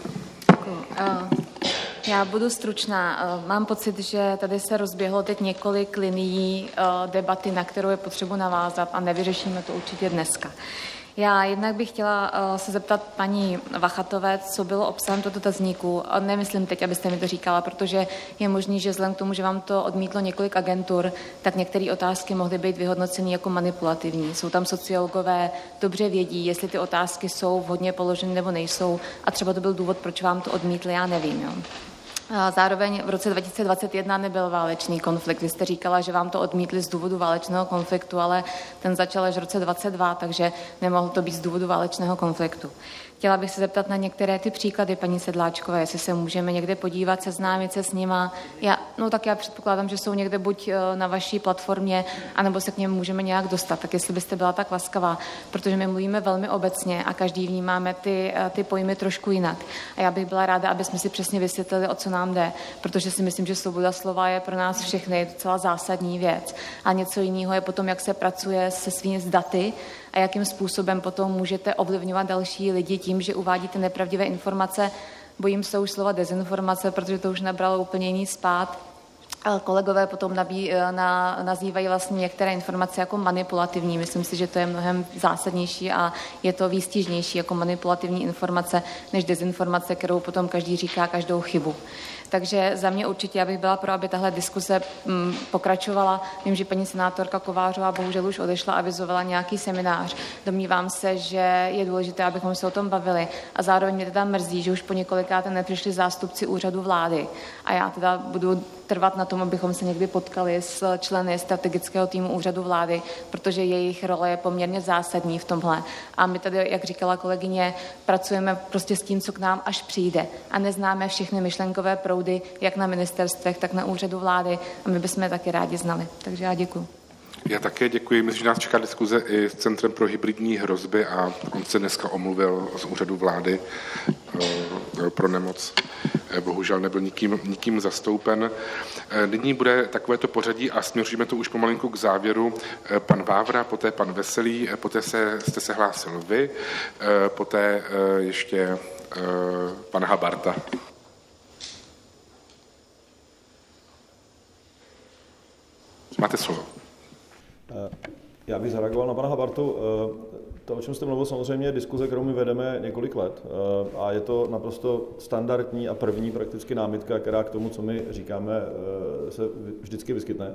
Já budu stručná. Mám pocit, že tady se rozběhlo teď několik linií debaty, na kterou je potřeba navázat a nevyřešíme to určitě dneska. Já jednak bych chtěla se zeptat paní Vachatové, co bylo obsahem tohoto dotazníku. Nemyslím teď, abyste mi to říkala, protože je možný, že vzhledem k tomu, že vám to odmítlo několik agentur, tak některé otázky mohly být vyhodnoceny jako manipulativní. Jsou tam sociologové, dobře vědí, jestli ty otázky jsou vhodně položeny nebo nejsou a třeba to byl důvod, proč vám to odmítli, já nevím. Jo. Zároveň v roce dva tisíce dvacet jedna nebyl válečný konflikt. Vy jste říkala, že vám to odmítli z důvodu válečného konfliktu, ale ten začal až v roce dvacet dva, takže nemohlo to být z důvodu válečného konfliktu. Chtěla bych se zeptat na některé ty příklady, paní Sedláčkové, jestli se můžeme někde podívat, seznámit se s nima. Já, no tak já předpokládám, že jsou někde buď na vaší platformě, anebo se k něm můžeme nějak dostat. Tak jestli byste byla tak laskavá, protože my mluvíme velmi obecně a každý vnímáme ty, ty pojmy trošku jinak. A já bych byla ráda, aby jsme si přesně vysvětlili, o co nám jde, protože si myslím, že svoboda slova je pro nás všechny docela zásadní věc. A něco jiného je potom, jak se pracuje se svými daty a jakým způsobem potom můžete ovlivňovat další lidi tím, že uvádíte nepravdivé informace. Bojím se už slova dezinformace, protože to už nabralo úplně jiný spád. Kolegové potom nabí, na, nazývají vlastně některé informace jako manipulativní. Myslím si, že to je mnohem zásadnější a je to výstižnější jako manipulativní informace než dezinformace, kterou potom každý říká každou chybu. Takže za mě určitě, abych byla pro, aby tahle diskuse m, pokračovala. Vím, že paní senátorka Kovářová bohužel už odešla, avizovala nějaký seminář. Domnívám se, že je důležité, abychom se o tom bavili. A zároveň mě teda mrzí, že už po několikáté nepřišli zástupci úřadu vlády. A já teda budu trvat na tom, abychom se někdy potkali s členy strategického týmu úřadu vlády, protože jejich role je poměrně zásadní v tomhle. A my tady, jak říkala kolegyně, pracujeme prostě s tím, co k nám až přijde. A neznáme všechny myšlenkové proudy, jak na ministerstvech, tak na úřadu vlády. A my bychom je taky rádi znali. Takže já děkuji. Já také děkuji. Myslím, že nás čeká diskuze i s Centrem pro hybridní hrozby a on se dneska omluvil z úřadu vlády pro nemoc. Bohužel nebyl nikým, nikým zastoupen. Nyní bude takovéto pořadí a směřujeme to už pomalinku k závěru. Pan Vávra, poté pan Veselý, poté se, jste se hlásil vy, poté ještě pan Habarta. Máte slovo. Já bych zareagoval na pana Habartu. To, o čem jste mluvil, samozřejmě je diskuze, kterou my vedeme několik let a je to naprosto standardní a první prakticky námitka, která k tomu, co my říkáme, se vždycky vyskytne.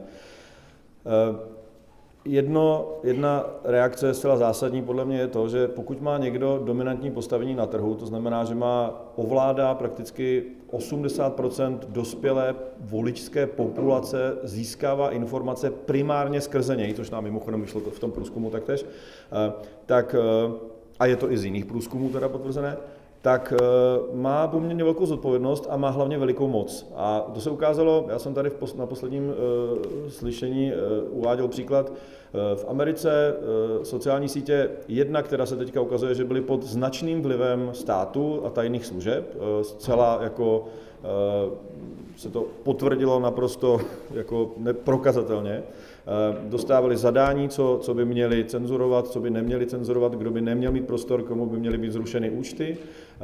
Jedno, jedna reakce je zcela zásadní podle mě je to, že pokud má někdo dominantní postavení na trhu, to znamená, že má ovládá prakticky osmdesát procent dospělé voličské populace, získává informace primárně skrze něj, což nám mimochodem vyšlo v tom průzkumu taktéž, tak, a je to i z jiných průzkumů teda potvrzené, tak má poměrně velkou zodpovědnost a má hlavně velikou moc. A to se ukázalo, já jsem tady v pos, na posledním uh, slyšení uh, uváděl příklad, uh, v Americe uh, sociální sítě jedna, která se teďka ukazuje, že byly pod značným vlivem státu a tajných služeb, uh, zcela jako uh, se to potvrdilo naprosto jako neprokazatelně. Dostávali zadání, co, co by měli cenzurovat, co by neměli cenzurovat, kdo by neměl mít prostor, komu by měly být zrušeny účty.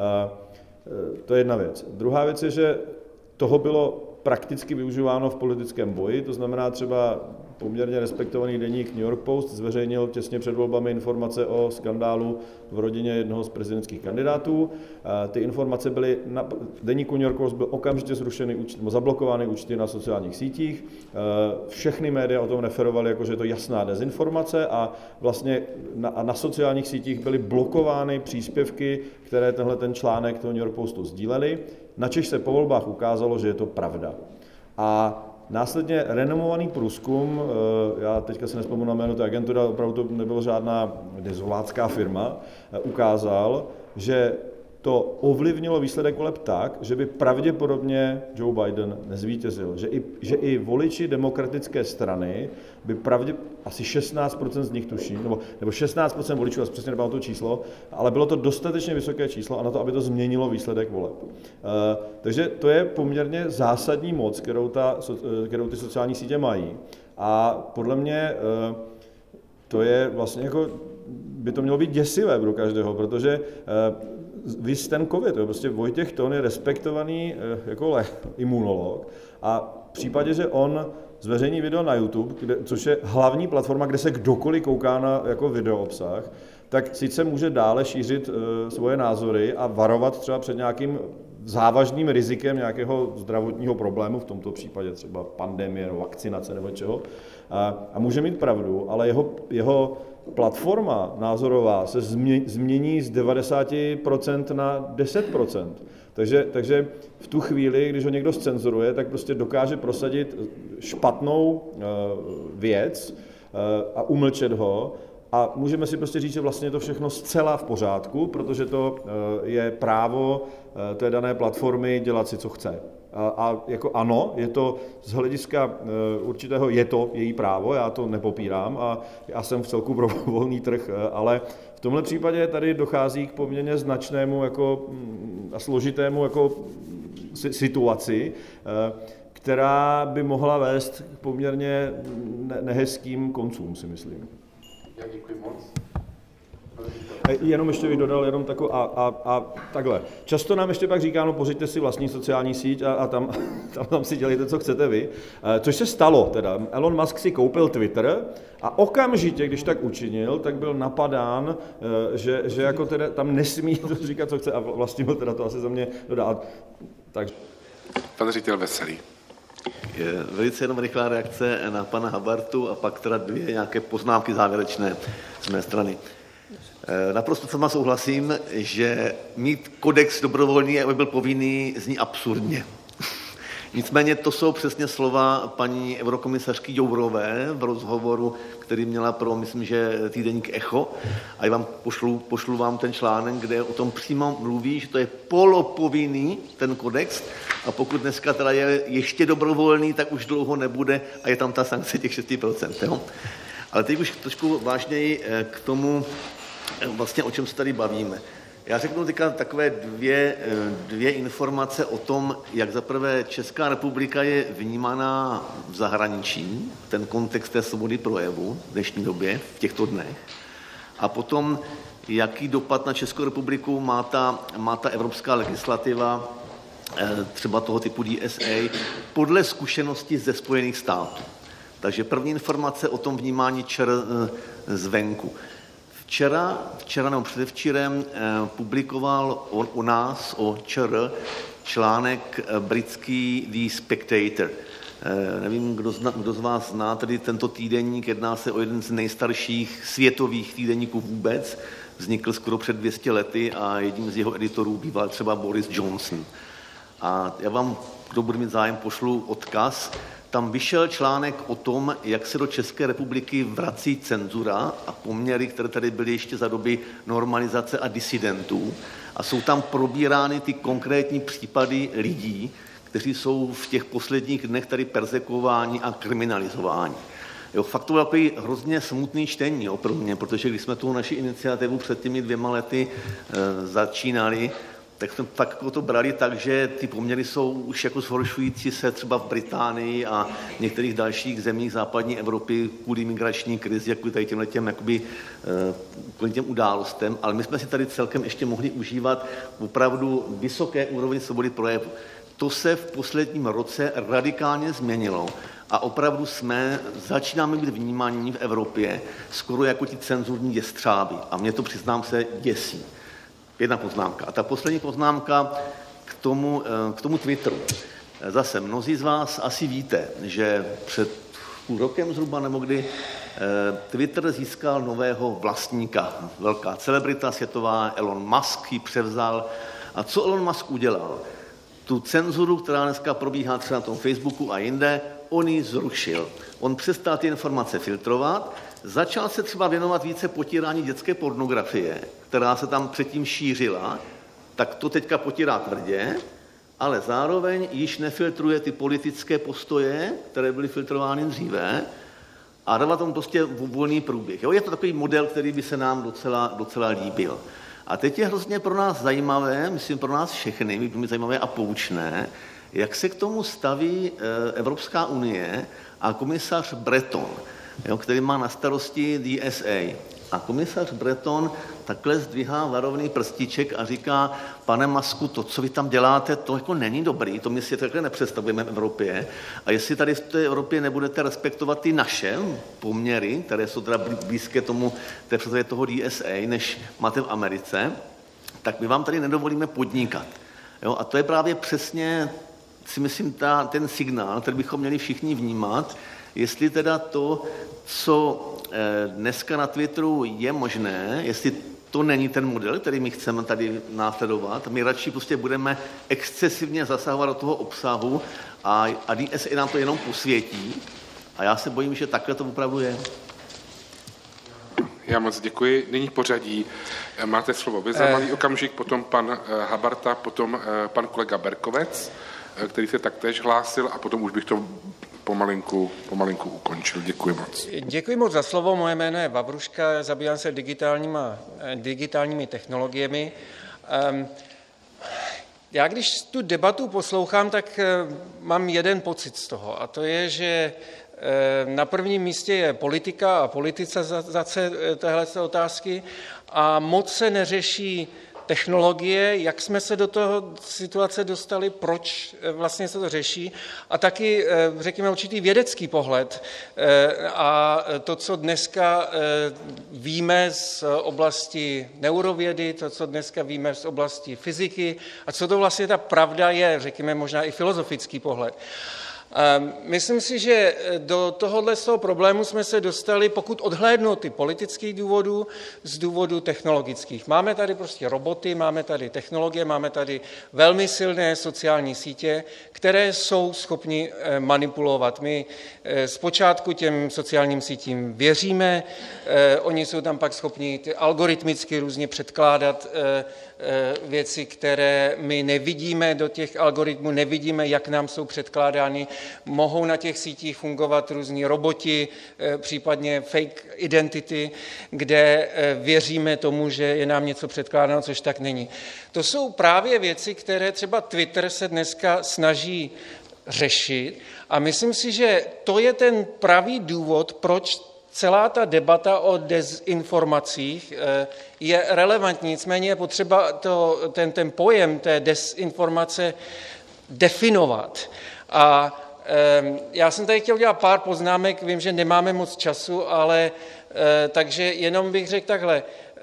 To je jedna věc. Druhá věc je, že toho bylo prakticky využíváno v politickém boji, to znamená třeba poměrně respektovaný deník New York Post zveřejnil těsně před volbami informace o skandálu v rodině jednoho z prezidentských kandidátů. Ty informace byly, na deníku New York Post byl okamžitě zrušeny účty, zablokovány účty na sociálních sítích. Všechny média o tom referovaly, jako že je to jasná dezinformace a vlastně na, a na sociálních sítích byly blokovány příspěvky, které tenhle ten článek toho New York Postu sdíleli. Načež se po volbách ukázalo, že je to pravda. A následně renomovaný průzkum, já teďka se nespomenu na jméno té agentura, opravdu to nebyla žádná dezolácká firma, ukázal, že to ovlivnilo výsledek voleb tak, že by pravděpodobně Joe Biden nezvítězil. Že i, že i voliči demokratické strany by pravdě, asi šestnáct procent z nich tuším, nebo, nebo šestnáct procent voličů, asi přesně nepamatuji to číslo, ale bylo to dostatečně vysoké číslo a na to, aby to změnilo výsledek voleb. Uh, takže to je poměrně zásadní moc, kterou, ta, kterou ty sociální sítě mají. A podle mě uh, to je vlastně jako, by to mělo být děsivé pro každého, protože uh, víc ten covid, jo, prostě Vojtěch Ton je respektovaný jako le, imunolog a v případě, že on zveřejní video na YouTube, kde, což je hlavní platforma, kde se kdokoliv kouká na jako video obsah, tak sice může dále šířit uh, svoje názory a varovat třeba před nějakým závažným rizikem nějakého zdravotního problému, v tomto případě třeba pandemie, nebo vakcinace nebo čeho, a, a může mít pravdu, ale jeho, jeho platforma názorová se změní z devadesát procent na deset procent. Takže, takže v tu chvíli, když ho někdo zcenzuruje, tak prostě dokáže prosadit špatnou věc a umlčet ho. A můžeme si prostě říct, že vlastně je to všechno zcela v pořádku, protože to je právo té dané platformy dělat si, co chce. A, a jako ano, je to z hlediska určitého, je to její právo, já to nepopírám a já jsem v celku pro volný trh, ale v tomhle případě tady dochází k poměrně značnému jako, a složitému jako situaci, která by mohla vést k poměrně nehezkým koncům, si myslím. Já děkuji moc. Jenom ještě bych dodal jenom takovou a, a, a takhle. Často nám ještě pak říká, no pořiďte si vlastní sociální síť a, a tam, tam, tam si dělejte, co chcete vy. Což se stalo teda. Elon Musk si koupil Twitter a okamžitě, když tak učinil, tak byl napadán, že, že jako teda tam nesmí to říkat, co chce a vlastnil teda to asi za mě dodá. Tak. Pan ředitel Veselý. Je velice jenom rychlá reakce na pana Habartu a pak teda dvě nějaké poznámky závěrečné z mé strany. Naprosto s váma souhlasím, že mít kodex dobrovolný, aby byl povinný, zní absurdně. Nicméně to jsou přesně slova paní eurokomisařky Jourové v rozhovoru, který měla pro, myslím, že týdeník Echo. A já vám pošlu, pošlu vám ten článek, kde o tom přímo mluví, že to je polopovinný, ten kodex. A pokud dneska teda je ještě dobrovolný, tak už dlouho nebude a je tam ta sankce těch šest procent. Jo? Ale teď už trošku vážněji k tomu, vlastně o čem se tady bavíme. Já řeknu teďka takové dvě, dvě informace o tom, jak zaprvé Česká republika je vnímaná v zahraničí, ten kontext té svobody projevu v dnešní době, v těchto dnech. A potom, jaký dopad na Českou republiku má ta, má ta evropská legislativa, třeba toho typu D S A, podle zkušeností ze Spojených států. Takže první informace o tom vnímání ČR zvenku. Včera, včera nebo předevčírem eh, publikoval on u nás o ČR článek eh, britský The Spectator. Eh, nevím, kdo, zna, kdo z vás zná tedy tento týdeník, jedná se o jeden z nejstarších světových týdeníků vůbec. Vznikl skoro před dvě stě lety a jedním z jeho editorů býval třeba Boris Johnson. A já vám, kdo bude mít zájem, pošlu odkaz. Tam vyšel článek o tom, jak se do České republiky vrací cenzura a poměry, které tady byly ještě za doby normalizace a disidentů. A jsou tam probírány ty konkrétní případy lidí, kteří jsou v těch posledních dnech tady persekováni a kriminalizováni. Jo, fakt to bylo hrozně smutný čtení jo, pro mě, protože když jsme tu naši iniciativu před těmi dvěma lety e, začínali, tak jsme fakt jako to brali tak, že ty poměry jsou už jako zhoršující se třeba v Británii a některých dalších zemích západní Evropy kvůli migrační krizi, kvůli tady těmhle těm, jakoby, kvůli těm událostem, ale my jsme si tady celkem ještě mohli užívat opravdu vysoké úroveň svobody projevu. To se v posledním roce radikálně změnilo a opravdu jsme, začínáme být vnímáni v Evropě skoro jako ti cenzurní jestřáby a mě to, přiznám se, děsí. Jedna poznámka. A ta poslední poznámka k tomu, k tomu Twitteru. Zase mnozí z vás asi víte, že před půl rokem zhruba nebo kdy Twitter získal nového vlastníka. Velká celebrita světová, Elon Musk ji převzal. A co Elon Musk udělal? Tu cenzuru, která dneska probíhá třeba na tom Facebooku a jinde, on ji zrušil. On přestal ty informace filtrovat, začal se třeba věnovat více potírání dětské pornografie, která se tam předtím šířila, tak to teďka potírá tvrdě, ale zároveň již nefiltruje ty politické postoje, které byly filtrovány dříve, a dává tomu prostě volný průběh. Jo? Je to takový model, který by se nám docela, docela líbil. A teď je hrozně pro nás zajímavé, myslím pro nás všechny, by mě zajímavé a poučné, jak se k tomu staví Evropská unie a komisař Breton, jo, který má na starosti D S A. A komisař Breton takhle zdvihá varovný prstíček a říká, pane Musku, to, co vy tam děláte, to jako není dobrý, to my si takhle nepředstavujeme v Evropě. A jestli tady v té Evropě nebudete respektovat ty naše poměry, které jsou teda blízké tomu, té představě toho D S A, než máte v Americe, tak my vám tady nedovolíme podnikat. Jo, a to je právě přesně, si myslím, ta, ten signál, který bychom měli všichni vnímat, jestli teda to, co dneska na Twitteru je možné, jestli to není ten model, který my chceme tady následovat. My radši prostě budeme excesivně zasahovat do toho obsahu a, a D S A nám to jenom posvětí. A já se bojím, že takhle to opravdu je. Já moc děkuji. Nyní pořadí. Máte slovo vy za malý okamžik, potom pan Habarta, potom pan kolega Berkovec, který se taktéž hlásil, a potom už bych to pomalinku, pomalinku ukončil. Děkuji moc. Děkuji moc za slovo. Moje jméno je Vavruška, zabývám se digitálníma, digitálními technologiemi. Já když tu debatu poslouchám, tak mám jeden pocit z toho, a to je, že na prvním místě je politika a politizace téhleté otázky a moc se neřeší technologie, jak jsme se do toho situace dostali, proč vlastně se to řeší, a taky, řekněme, určitý vědecký pohled a to, co dneska víme z oblasti neurovědy, to, co dneska víme z oblasti fyziky a co to vlastně ta pravda je, řekněme, možná i filozofický pohled. Myslím si, že do tohohle z toho problému jsme se dostali, pokud odhlédnu ty politických důvodů, z důvodů technologických. Máme tady prostě roboty, máme tady technologie, máme tady velmi silné sociální sítě, které jsou schopni manipulovat. My zpočátku těm sociálním sítím věříme, oni jsou tam pak schopni algoritmicky různě předkládat věci, které my nevidíme do těch algoritmů, nevidíme, jak nám jsou předkládány. Mohou na těch sítích fungovat různí roboti, případně fake identity, kde věříme tomu, že je nám něco předkládáno, což tak není. To jsou právě věci, které třeba Twitter se dneska snaží řešit, a myslím si, že to je ten pravý důvod, proč celá ta debata o dezinformacích je relevantní, nicméně je potřeba to, ten, ten pojem té dezinformace definovat. A já jsem tady chtěl udělat pár poznámek, vím, že nemáme moc času, ale takže jenom bych řekl takhle.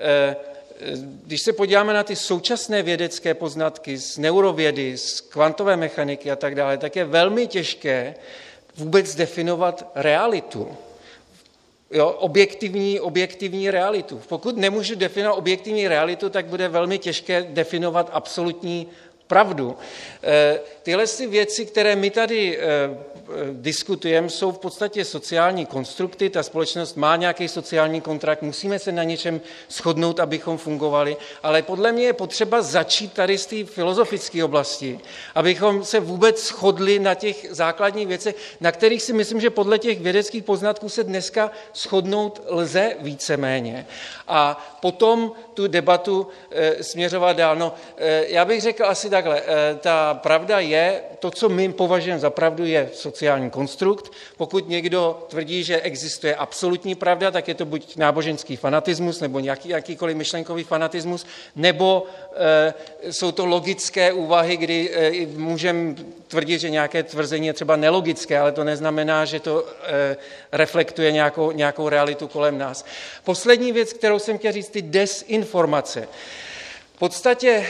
Když se podíváme na ty současné vědecké poznatky z neurovědy, z kvantové mechaniky a tak dále, tak je velmi těžké vůbec definovat realitu. Jo, objektivní, objektivní realitu. Pokud nemůžu definovat objektivní realitu, tak bude velmi těžké definovat absolutní pravdu. Tyhle ty věci, které my tady diskutujeme, jsou v podstatě sociální konstrukty, ta společnost má nějaký sociální kontrakt, musíme se na něčem shodnout, abychom fungovali, ale podle mě je potřeba začít tady z té filozofické oblasti, abychom se vůbec shodli na těch základních věcech, na kterých si myslím, že podle těch vědeckých poznatků se dneska shodnout lze víceméně. A potom tu debatu e, směřovat dál. No, e, já bych řekl asi takhle, e, ta pravda je, to, co my považujeme za pravdu, je sociální konstrukt. Pokud někdo tvrdí, že existuje absolutní pravda, tak je to buď náboženský fanatismus, nebo nějaký, jakýkoliv myšlenkový fanatismus, nebo e, jsou to logické úvahy, kdy e, můžeme tvrdit, že nějaké tvrzení je třeba nelogické, ale to neznamená, že to e, reflektuje nějakou, nějakou realitu kolem nás. Poslední věc, kterou jsem chtěl říct, ty desinformace. V podstatě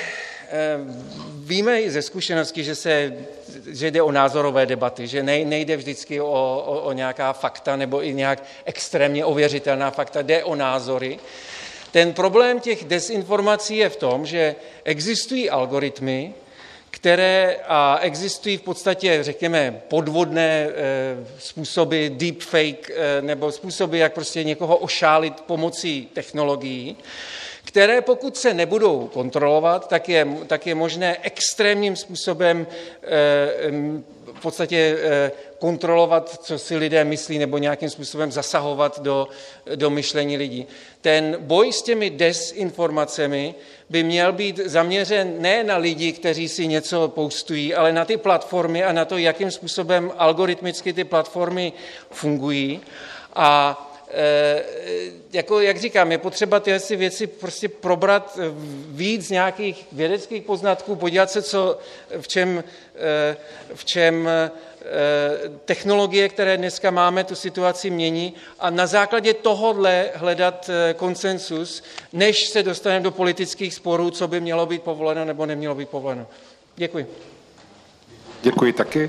víme i ze zkušenosti, že, se, že jde o názorové debaty, že nejde vždycky o, o, o nějaká fakta nebo i nějak extrémně ověřitelná fakta, jde o názory. Ten problém těch desinformací je v tom, že existují algoritmy, které a existují v podstatě, řekněme, podvodné e, způsoby deepfake e, nebo způsoby, jak prostě někoho ošálit pomocí technologií, které pokud se nebudou kontrolovat, tak je, tak je možné extrémním způsobem e, v podstatě e, kontrolovat, co si lidé myslí, nebo nějakým způsobem zasahovat do, do myšlení lidí. Ten boj s těmi desinformacemi by měl být zaměřen ne na lidi, kteří si něco postují, ale na ty platformy a na to, jakým způsobem algoritmicky ty platformy fungují. A e, jako, jak říkám, je potřeba tyhle věci prostě probrat víc nějakých vědeckých poznatků, podívat se, co, v čem, e, v čem technologie, které dneska máme, tu situaci mění a na základě tohohle hledat konsensus, než se dostaneme do politických sporů, co by mělo být povoleno nebo nemělo být povoleno. Děkuji. Děkuji taky.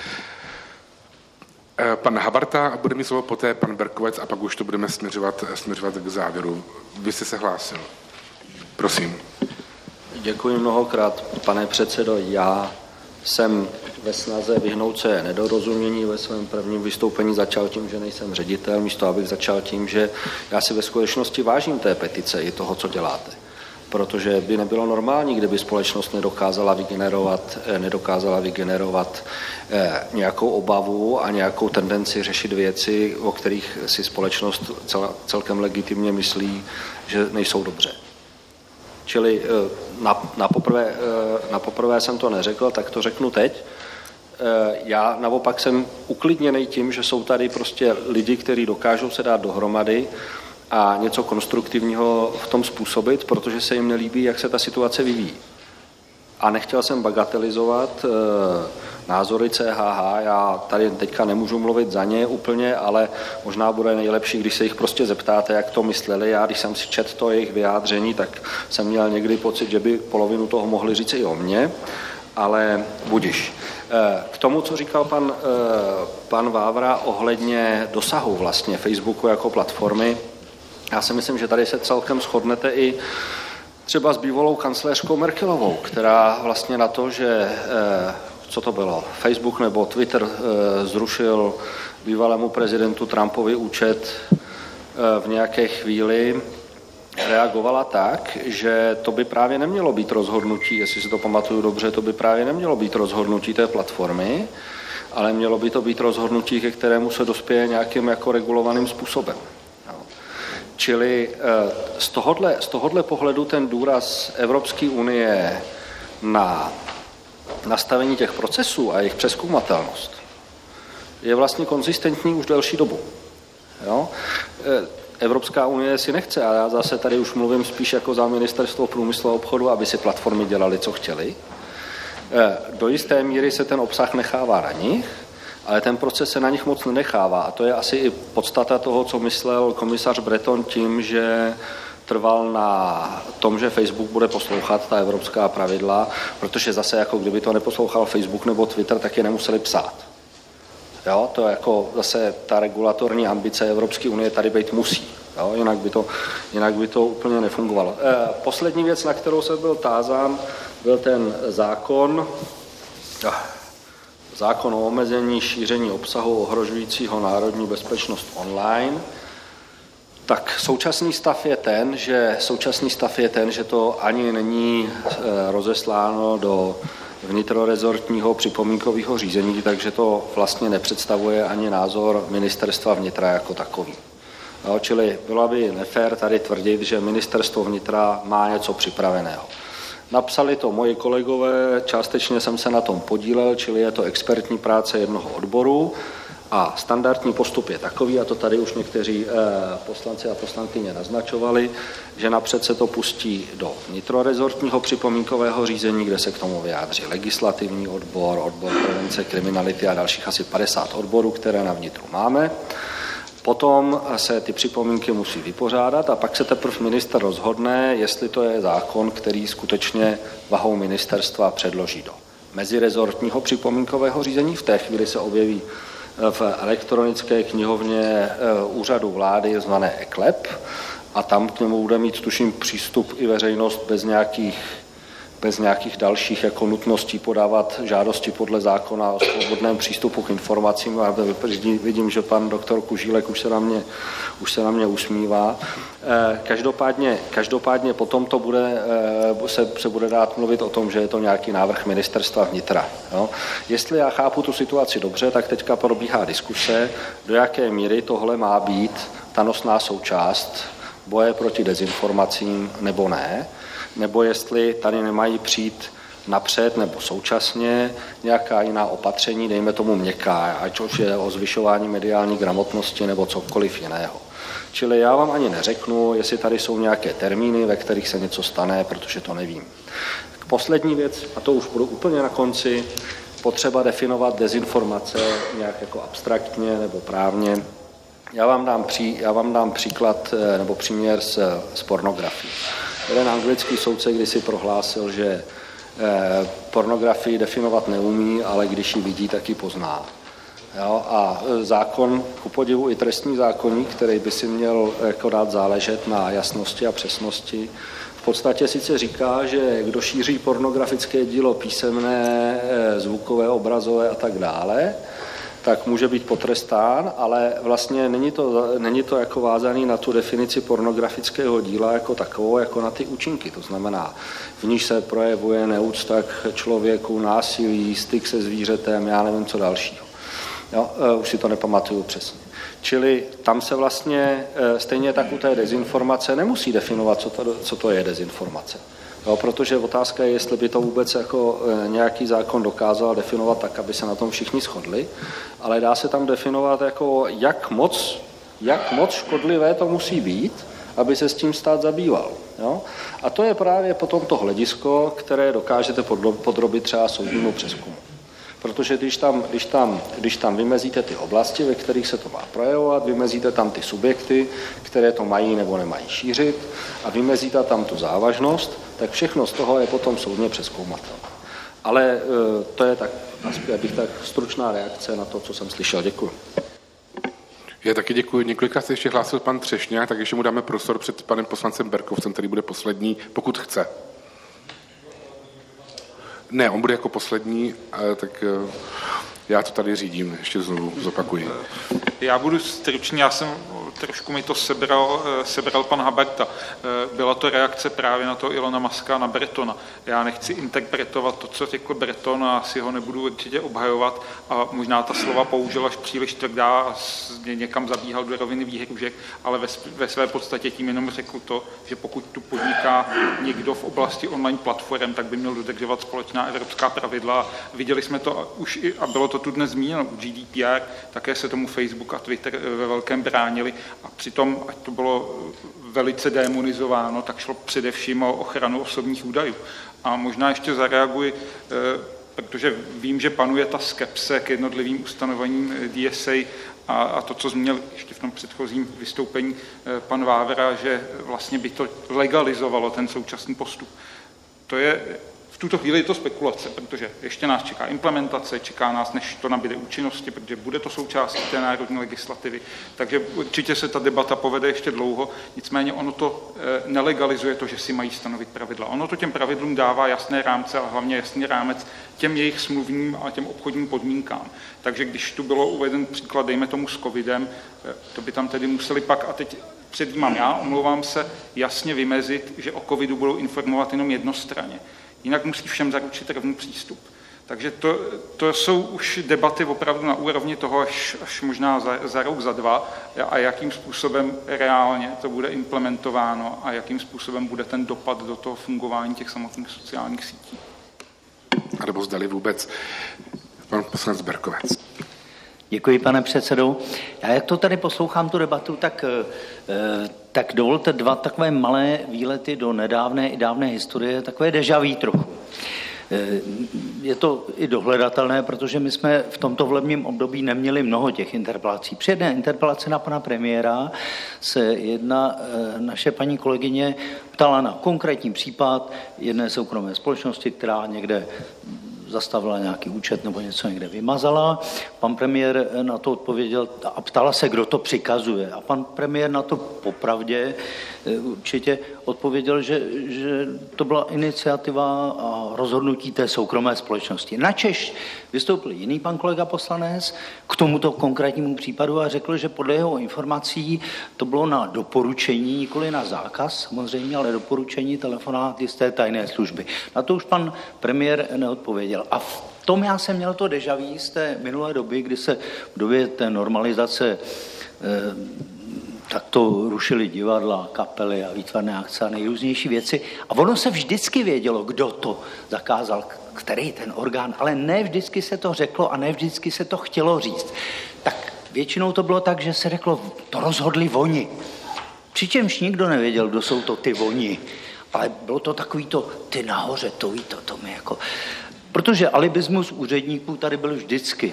Pan Habarta bude mít slovo, poté pan Berkovec a pak už to budeme směřovat, směřovat k závěru. Vy jste se hlásil. Prosím. Děkuji mnohokrát, pane předsedo. Já jsem ve snaze vyhnout se nedorozumění ve svém prvním vystoupení začal tím, že nejsem ředitel, místo abych začal tím, že já si ve skutečnosti vážím té petice i toho, co děláte. Protože by nebylo normální, kdyby společnost nedokázala vygenerovat, nedokázala vygenerovat nějakou obavu a nějakou tendenci řešit věci, o kterých si společnost cel, celkem legitimně myslí, že nejsou dobře. Čili na, na, poprvé, na poprvé jsem to neřekl, tak to řeknu teď. Já naopak jsem uklidněný tím, že jsou tady prostě lidi, kteří dokážou se dát dohromady a něco konstruktivního v tom způsobit, protože se jim nelíbí, jak se ta situace vyvíjí. A nechtěl jsem bagatelizovat e, názory C H H, já tady teďka nemůžu mluvit za ně úplně, ale možná bude nejlepší, když se jich prostě zeptáte, jak to mysleli. Já, když jsem si četl to jejich vyjádření, tak jsem měl někdy pocit, že by polovinu toho mohli říct i o mně, ale budiš. E, k tomu, co říkal pan, e, pan Vávra ohledně dosahu vlastně Facebooku jako platformy, já si myslím, že tady se celkem shodnete i třeba s bývalou kancléřkou Merkelovou, která vlastně na to, že, co to bylo, Facebook nebo Twitter zrušil bývalému prezidentu Trumpovi účet v nějaké chvíli, reagovala tak, že to by právě nemělo být rozhodnutí, jestli si to pamatuju dobře, to by právě nemělo být rozhodnutí té platformy, ale mělo by to být rozhodnutí, ke kterému se dospěje nějakým jako regulovaným způsobem. Čili z tohohle, z tohohle pohledu ten důraz Evropské unie na nastavení těch procesů a jejich přezkoumatelnost je vlastně konzistentní už delší dobu. Jo? Evropská unie si nechce, a já zase tady už mluvím spíš jako za ministerstvo průmyslu a obchodu, aby si platformy dělali, co chtěli. Do jisté míry se ten obsah nechává na nich, ale ten proces se na nich moc nenechává. A to je asi i podstata toho, co myslel komisař Breton tím, že trval na tom, že Facebook bude poslouchat ta evropská pravidla, protože zase jako kdyby to neposlouchal Facebook nebo Twitter, tak je nemuseli psát. Jo, to je jako zase ta regulatorní ambice Evropské unie tady být musí. Jo, jinak by to, jinak by to úplně nefungovalo. E, poslední věc, na kterou jsem byl tázán, byl ten zákon. zákon o omezení šíření obsahu ohrožujícího národní bezpečnost online, tak současný stav je ten, že současný stav je ten, že to ani není rozesláno do vnitrorezortního připomínkového řízení, takže to vlastně nepředstavuje ani názor ministerstva vnitra jako takový. No, čili bylo by nefér tady tvrdit, že ministerstvo vnitra má něco připraveného. Napsali to moji kolegové, částečně jsem se na tom podílel, čili je to expertní práce jednoho odboru a standardní postup je takový, a to tady už někteří poslanci a poslankyně naznačovali, že napřed se to pustí do vnitrorezortního připomínkového řízení, kde se k tomu vyjádří legislativní odbor, odbor prevence kriminality a dalších asi padesát odborů, které na vnitru máme. Potom se ty připomínky musí vypořádat a pak se teprve ministr rozhodne, jestli to je zákon, který skutečně vahou ministerstva předloží do mezirezortního připomínkového řízení. V té chvíli se objeví v elektronické knihovně úřadu vlády zvané eKLEP a tam k němu bude mít, tuším, přístup i veřejnost bez nějakých, bez nějakých dalších jako nutností podávat žádosti podle zákona o svobodném přístupu k informacím. A vidím, že pan doktor Kužílek už se na mě, už se na mě usmívá. Každopádně, každopádně potom to bude, se, se bude dát mluvit o tom, že je to nějaký návrh ministerstva vnitra. Jo? Jestli já chápu tu situaci dobře, tak teďka probíhá diskuse, do jaké míry tohle má být ta nosná součást boje proti dezinformacím nebo ne, nebo jestli tady nemají přijít napřed nebo současně nějaká jiná opatření, dejme tomu měkká, ať už je o zvyšování mediální gramotnosti nebo cokoliv jiného. Čili já vám ani neřeknu, jestli tady jsou nějaké termíny, ve kterých se něco stane, protože to nevím. Poslední věc, a to už budu úplně na konci, potřeba definovat dezinformace nějak jako abstraktně nebo právně. Já vám dám, pří, já vám dám příklad nebo příměr z, z pornografie. Jeden anglický soudce kdysi prohlásil, že eh, pornografii definovat neumí, ale když ji vidí, tak ji pozná. Jo? A zákon, ku podivu i trestní zákoník, který by si měl jako dát záležet na jasnosti a přesnosti, v podstatě sice říká, že kdo šíří pornografické dílo písemné, eh, zvukové, obrazové a tak dále, tak může být potrestán, ale vlastně není to, není to jako vázaný na tu definici pornografického díla jako takovou, jako na ty účinky. To znamená, v níž se projevuje neúcta k člověku, násilí, styk se zvířetem, já nevím, co dalšího. Jo, už si to nepamatuju přesně. Čili tam se vlastně stejně tak u té dezinformace nemusí definovat, co to, co to je dezinformace. Jo, protože otázka je, jestli by to vůbec jako nějaký zákon dokázal definovat tak, aby se na tom všichni shodli, ale dá se tam definovat, jako jak moc, jak moc škodlivé to musí být, aby se s tím stát zabýval. Jo? A to je právě potom to hledisko, které dokážete podrobit třeba soudnímu přezkumu. Protože když tam, když, tam, když tam vymezíte ty oblasti, ve kterých se to má projevovat, vymezíte tam ty subjekty, které to mají nebo nemají šířit a vymezíte tam tu závažnost, tak všechno z toho je potom soudně přezkoumatelné. Ale to je tak, abych tak stručná reakce na to, co jsem slyšel. Děkuji. Já taky děkuji. Několikrát se ještě hlásil pan Třešňák, tak ještě mu dáme prostor před panem poslancem Berkovcem, který bude poslední, pokud chce. Ne, on bude jako poslední, tak já to tady řídím, ještě znovu zopakuji. Já budu stručný, já jsem trošku mi to sebral, sebral pan Haberta. Byla to reakce právě na to Ilona Muska, na Bretona. Já nechci interpretovat to, co řekl Breton, a asi ho nebudu určitě obhajovat a možná ta slova použil až příliš tvrdá a někam zabíhal do roviny výhružek, ale ve, ve své podstatě tím jenom řekl to, že pokud tu podniká někdo v oblasti online platform, tak by měl dodržovat společná evropská pravidla. Viděli jsme to už i, a bylo to tu dnes zmíněno u G D P R, také se tomu Facebook a Twitter ve velkém bránili a přitom, ať to bylo velice demonizováno, tak šlo především o ochranu osobních údajů. A možná ještě zareaguji, protože vím, že panuje ta skepse k jednotlivým ustanovením D S A a, a to, co zmínil ještě v tom předchozím vystoupení pan Vávra, že vlastně by to legalizovalo ten současný postup. To je V tuto chvíli je to spekulace, protože ještě nás čeká implementace, čeká nás, než to nabyde účinnosti, protože bude to součástí té národní legislativy, takže určitě se ta debata povede ještě dlouho, nicméně ono to nelegalizuje to, že si mají stanovit pravidla. Ono to těm pravidlům dává jasné rámce a hlavně jasný rámec těm jejich smluvním a těm obchodním podmínkám. Takže když tu bylo uveden příklad, dejme tomu s covidem, to by tam tedy museli pak, a teď předjímám já, omlouvám se, jasně vymezit, že o covidu budou informovat jenom jednostranně. Jinak musí všem zaručit rovný přístup. Takže to, to jsou už debaty opravdu na úrovni toho, až, až možná za, za rok, za dva, a jakým způsobem reálně to bude implementováno a jakým způsobem bude ten dopad do toho fungování těch samotných sociálních sítí. A nebo zdali vůbec pan poslanec Berkovec. Děkuji, pane předsedo. Já jak to tady poslouchám, tu debatu, tak, tak dovolte dva takové malé výlety do nedávné i dávné historie, takové déjà vu trochu. Je to i dohledatelné, protože my jsme v tomto volebním období neměli mnoho těch interpelací. Při jedné interpelaci na pana premiéra se jedna naše paní kolegyně ptala na konkrétní případ jedné soukromé společnosti, která někde zastavila nějaký účet nebo něco někde vymazala. Pan premiér na to odpověděl a ptala se, kdo to přikazuje. A pan premiér na to popravdě určitě odpověděl, že, že to byla iniciativa a rozhodnutí té soukromé společnosti. Načež vystoupil jiný pan kolega poslanec k tomuto konkrétnímu případu a řekl, že podle jeho informací to bylo na doporučení, nikoli na zákaz samozřejmě, ale doporučení telefonáty z té tajné služby. Na to už pan premiér neodpověděl. A v tom já jsem měl to déjà vu z té minulé doby, kdy se v době té normalizace eh, tak to rušili divadla, kapely a výtvarné akce a nejrůznější věci. A ono se vždycky vědělo, kdo to zakázal, který ten orgán, ale ne vždycky se to řeklo a ne vždycky se to chtělo říct. Tak většinou to bylo tak, že se řeklo, to rozhodli oni. Přičemž nikdo nevěděl, kdo jsou to ty oni. Ale bylo to takový to, ty nahoře, to ví to, to mi jako... Protože alibismus úředníků tady byl vždycky.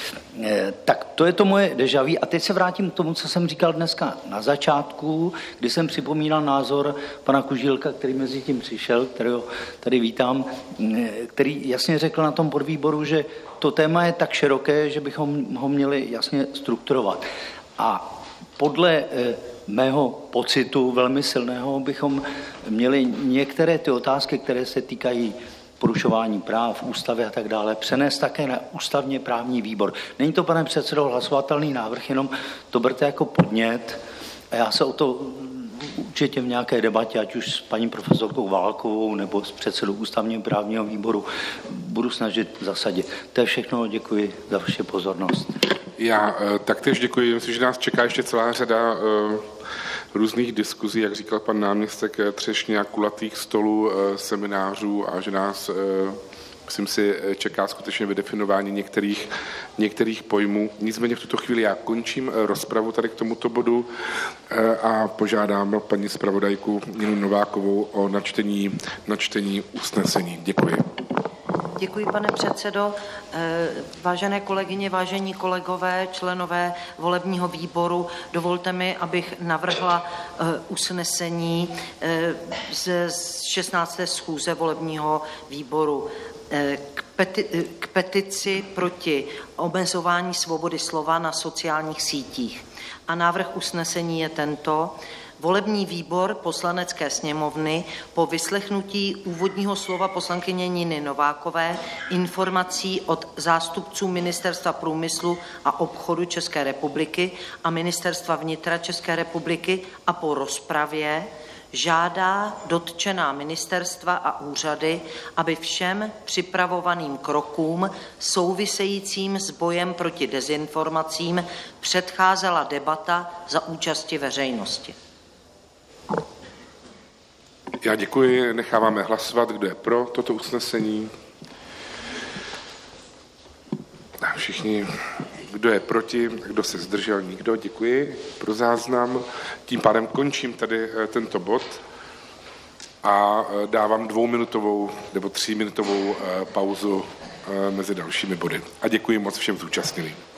Tak to je to moje déjà vu. A teď se vrátím k tomu, co jsem říkal dneska na začátku, kdy jsem připomínal názor pana Kužílka, který mezi tím přišel, kterého tady vítám, který jasně řekl na tom podvýboru, že to téma je tak široké, že bychom ho měli jasně strukturovat. A podle mého pocitu velmi silného bychom měli některé ty otázky, které se týkají porušování práv, ústavy a tak dále, přenést také na ústavně právní výbor. Není to, pane předsedo, hlasovatelný návrh, jenom to berte jako podnět a já se o to určitě v nějaké debatě, ať už s paní profesorkou Válkovou nebo s předsedou ústavně právního výboru, budu snažit zasadit. To je všechno, děkuji za vaši pozornost. Já taktéž děkuji, myslím, že nás čeká ještě celá řada různých diskuzí, jak říkal pan náměstek Třešňák, kulatých stolů, seminářů a že nás, myslím si, čeká skutečně vydefinování některých, některých pojmů. Nicméně v tuto chvíli já končím rozpravu tady k tomuto bodu a požádám paní zpravodajku Ninu Novákovou o načtení, načtení usnesení. Děkuji. Děkuji, pane předsedo. Vážené kolegyně, vážení kolegové, členové volebního výboru, dovolte mi, abych navrhla usnesení z šestnácté schůze volebního výboru k, peti- k petici proti omezování svobody slova na sociálních sítích. A návrh usnesení je tento. Volební výbor Poslanecké sněmovny po vyslechnutí úvodního slova poslankyně Niny Novákové, informací od zástupců Ministerstva průmyslu a obchodu České republiky a Ministerstva vnitra České republiky a po rozpravě žádá dotčená ministerstva a úřady, aby všem připravovaným krokům souvisejícím s bojem proti dezinformacím předcházela debata za účasti veřejnosti. Já děkuji, necháváme hlasovat, kdo je pro toto usnesení. A všichni, kdo je proti, kdo se zdržel, nikdo, děkuji pro záznam. Tím pádem končím tady tento bod a dávám dvouminutovou nebo tříminutovou pauzu mezi dalšími body. A děkuji moc všem zúčastněným.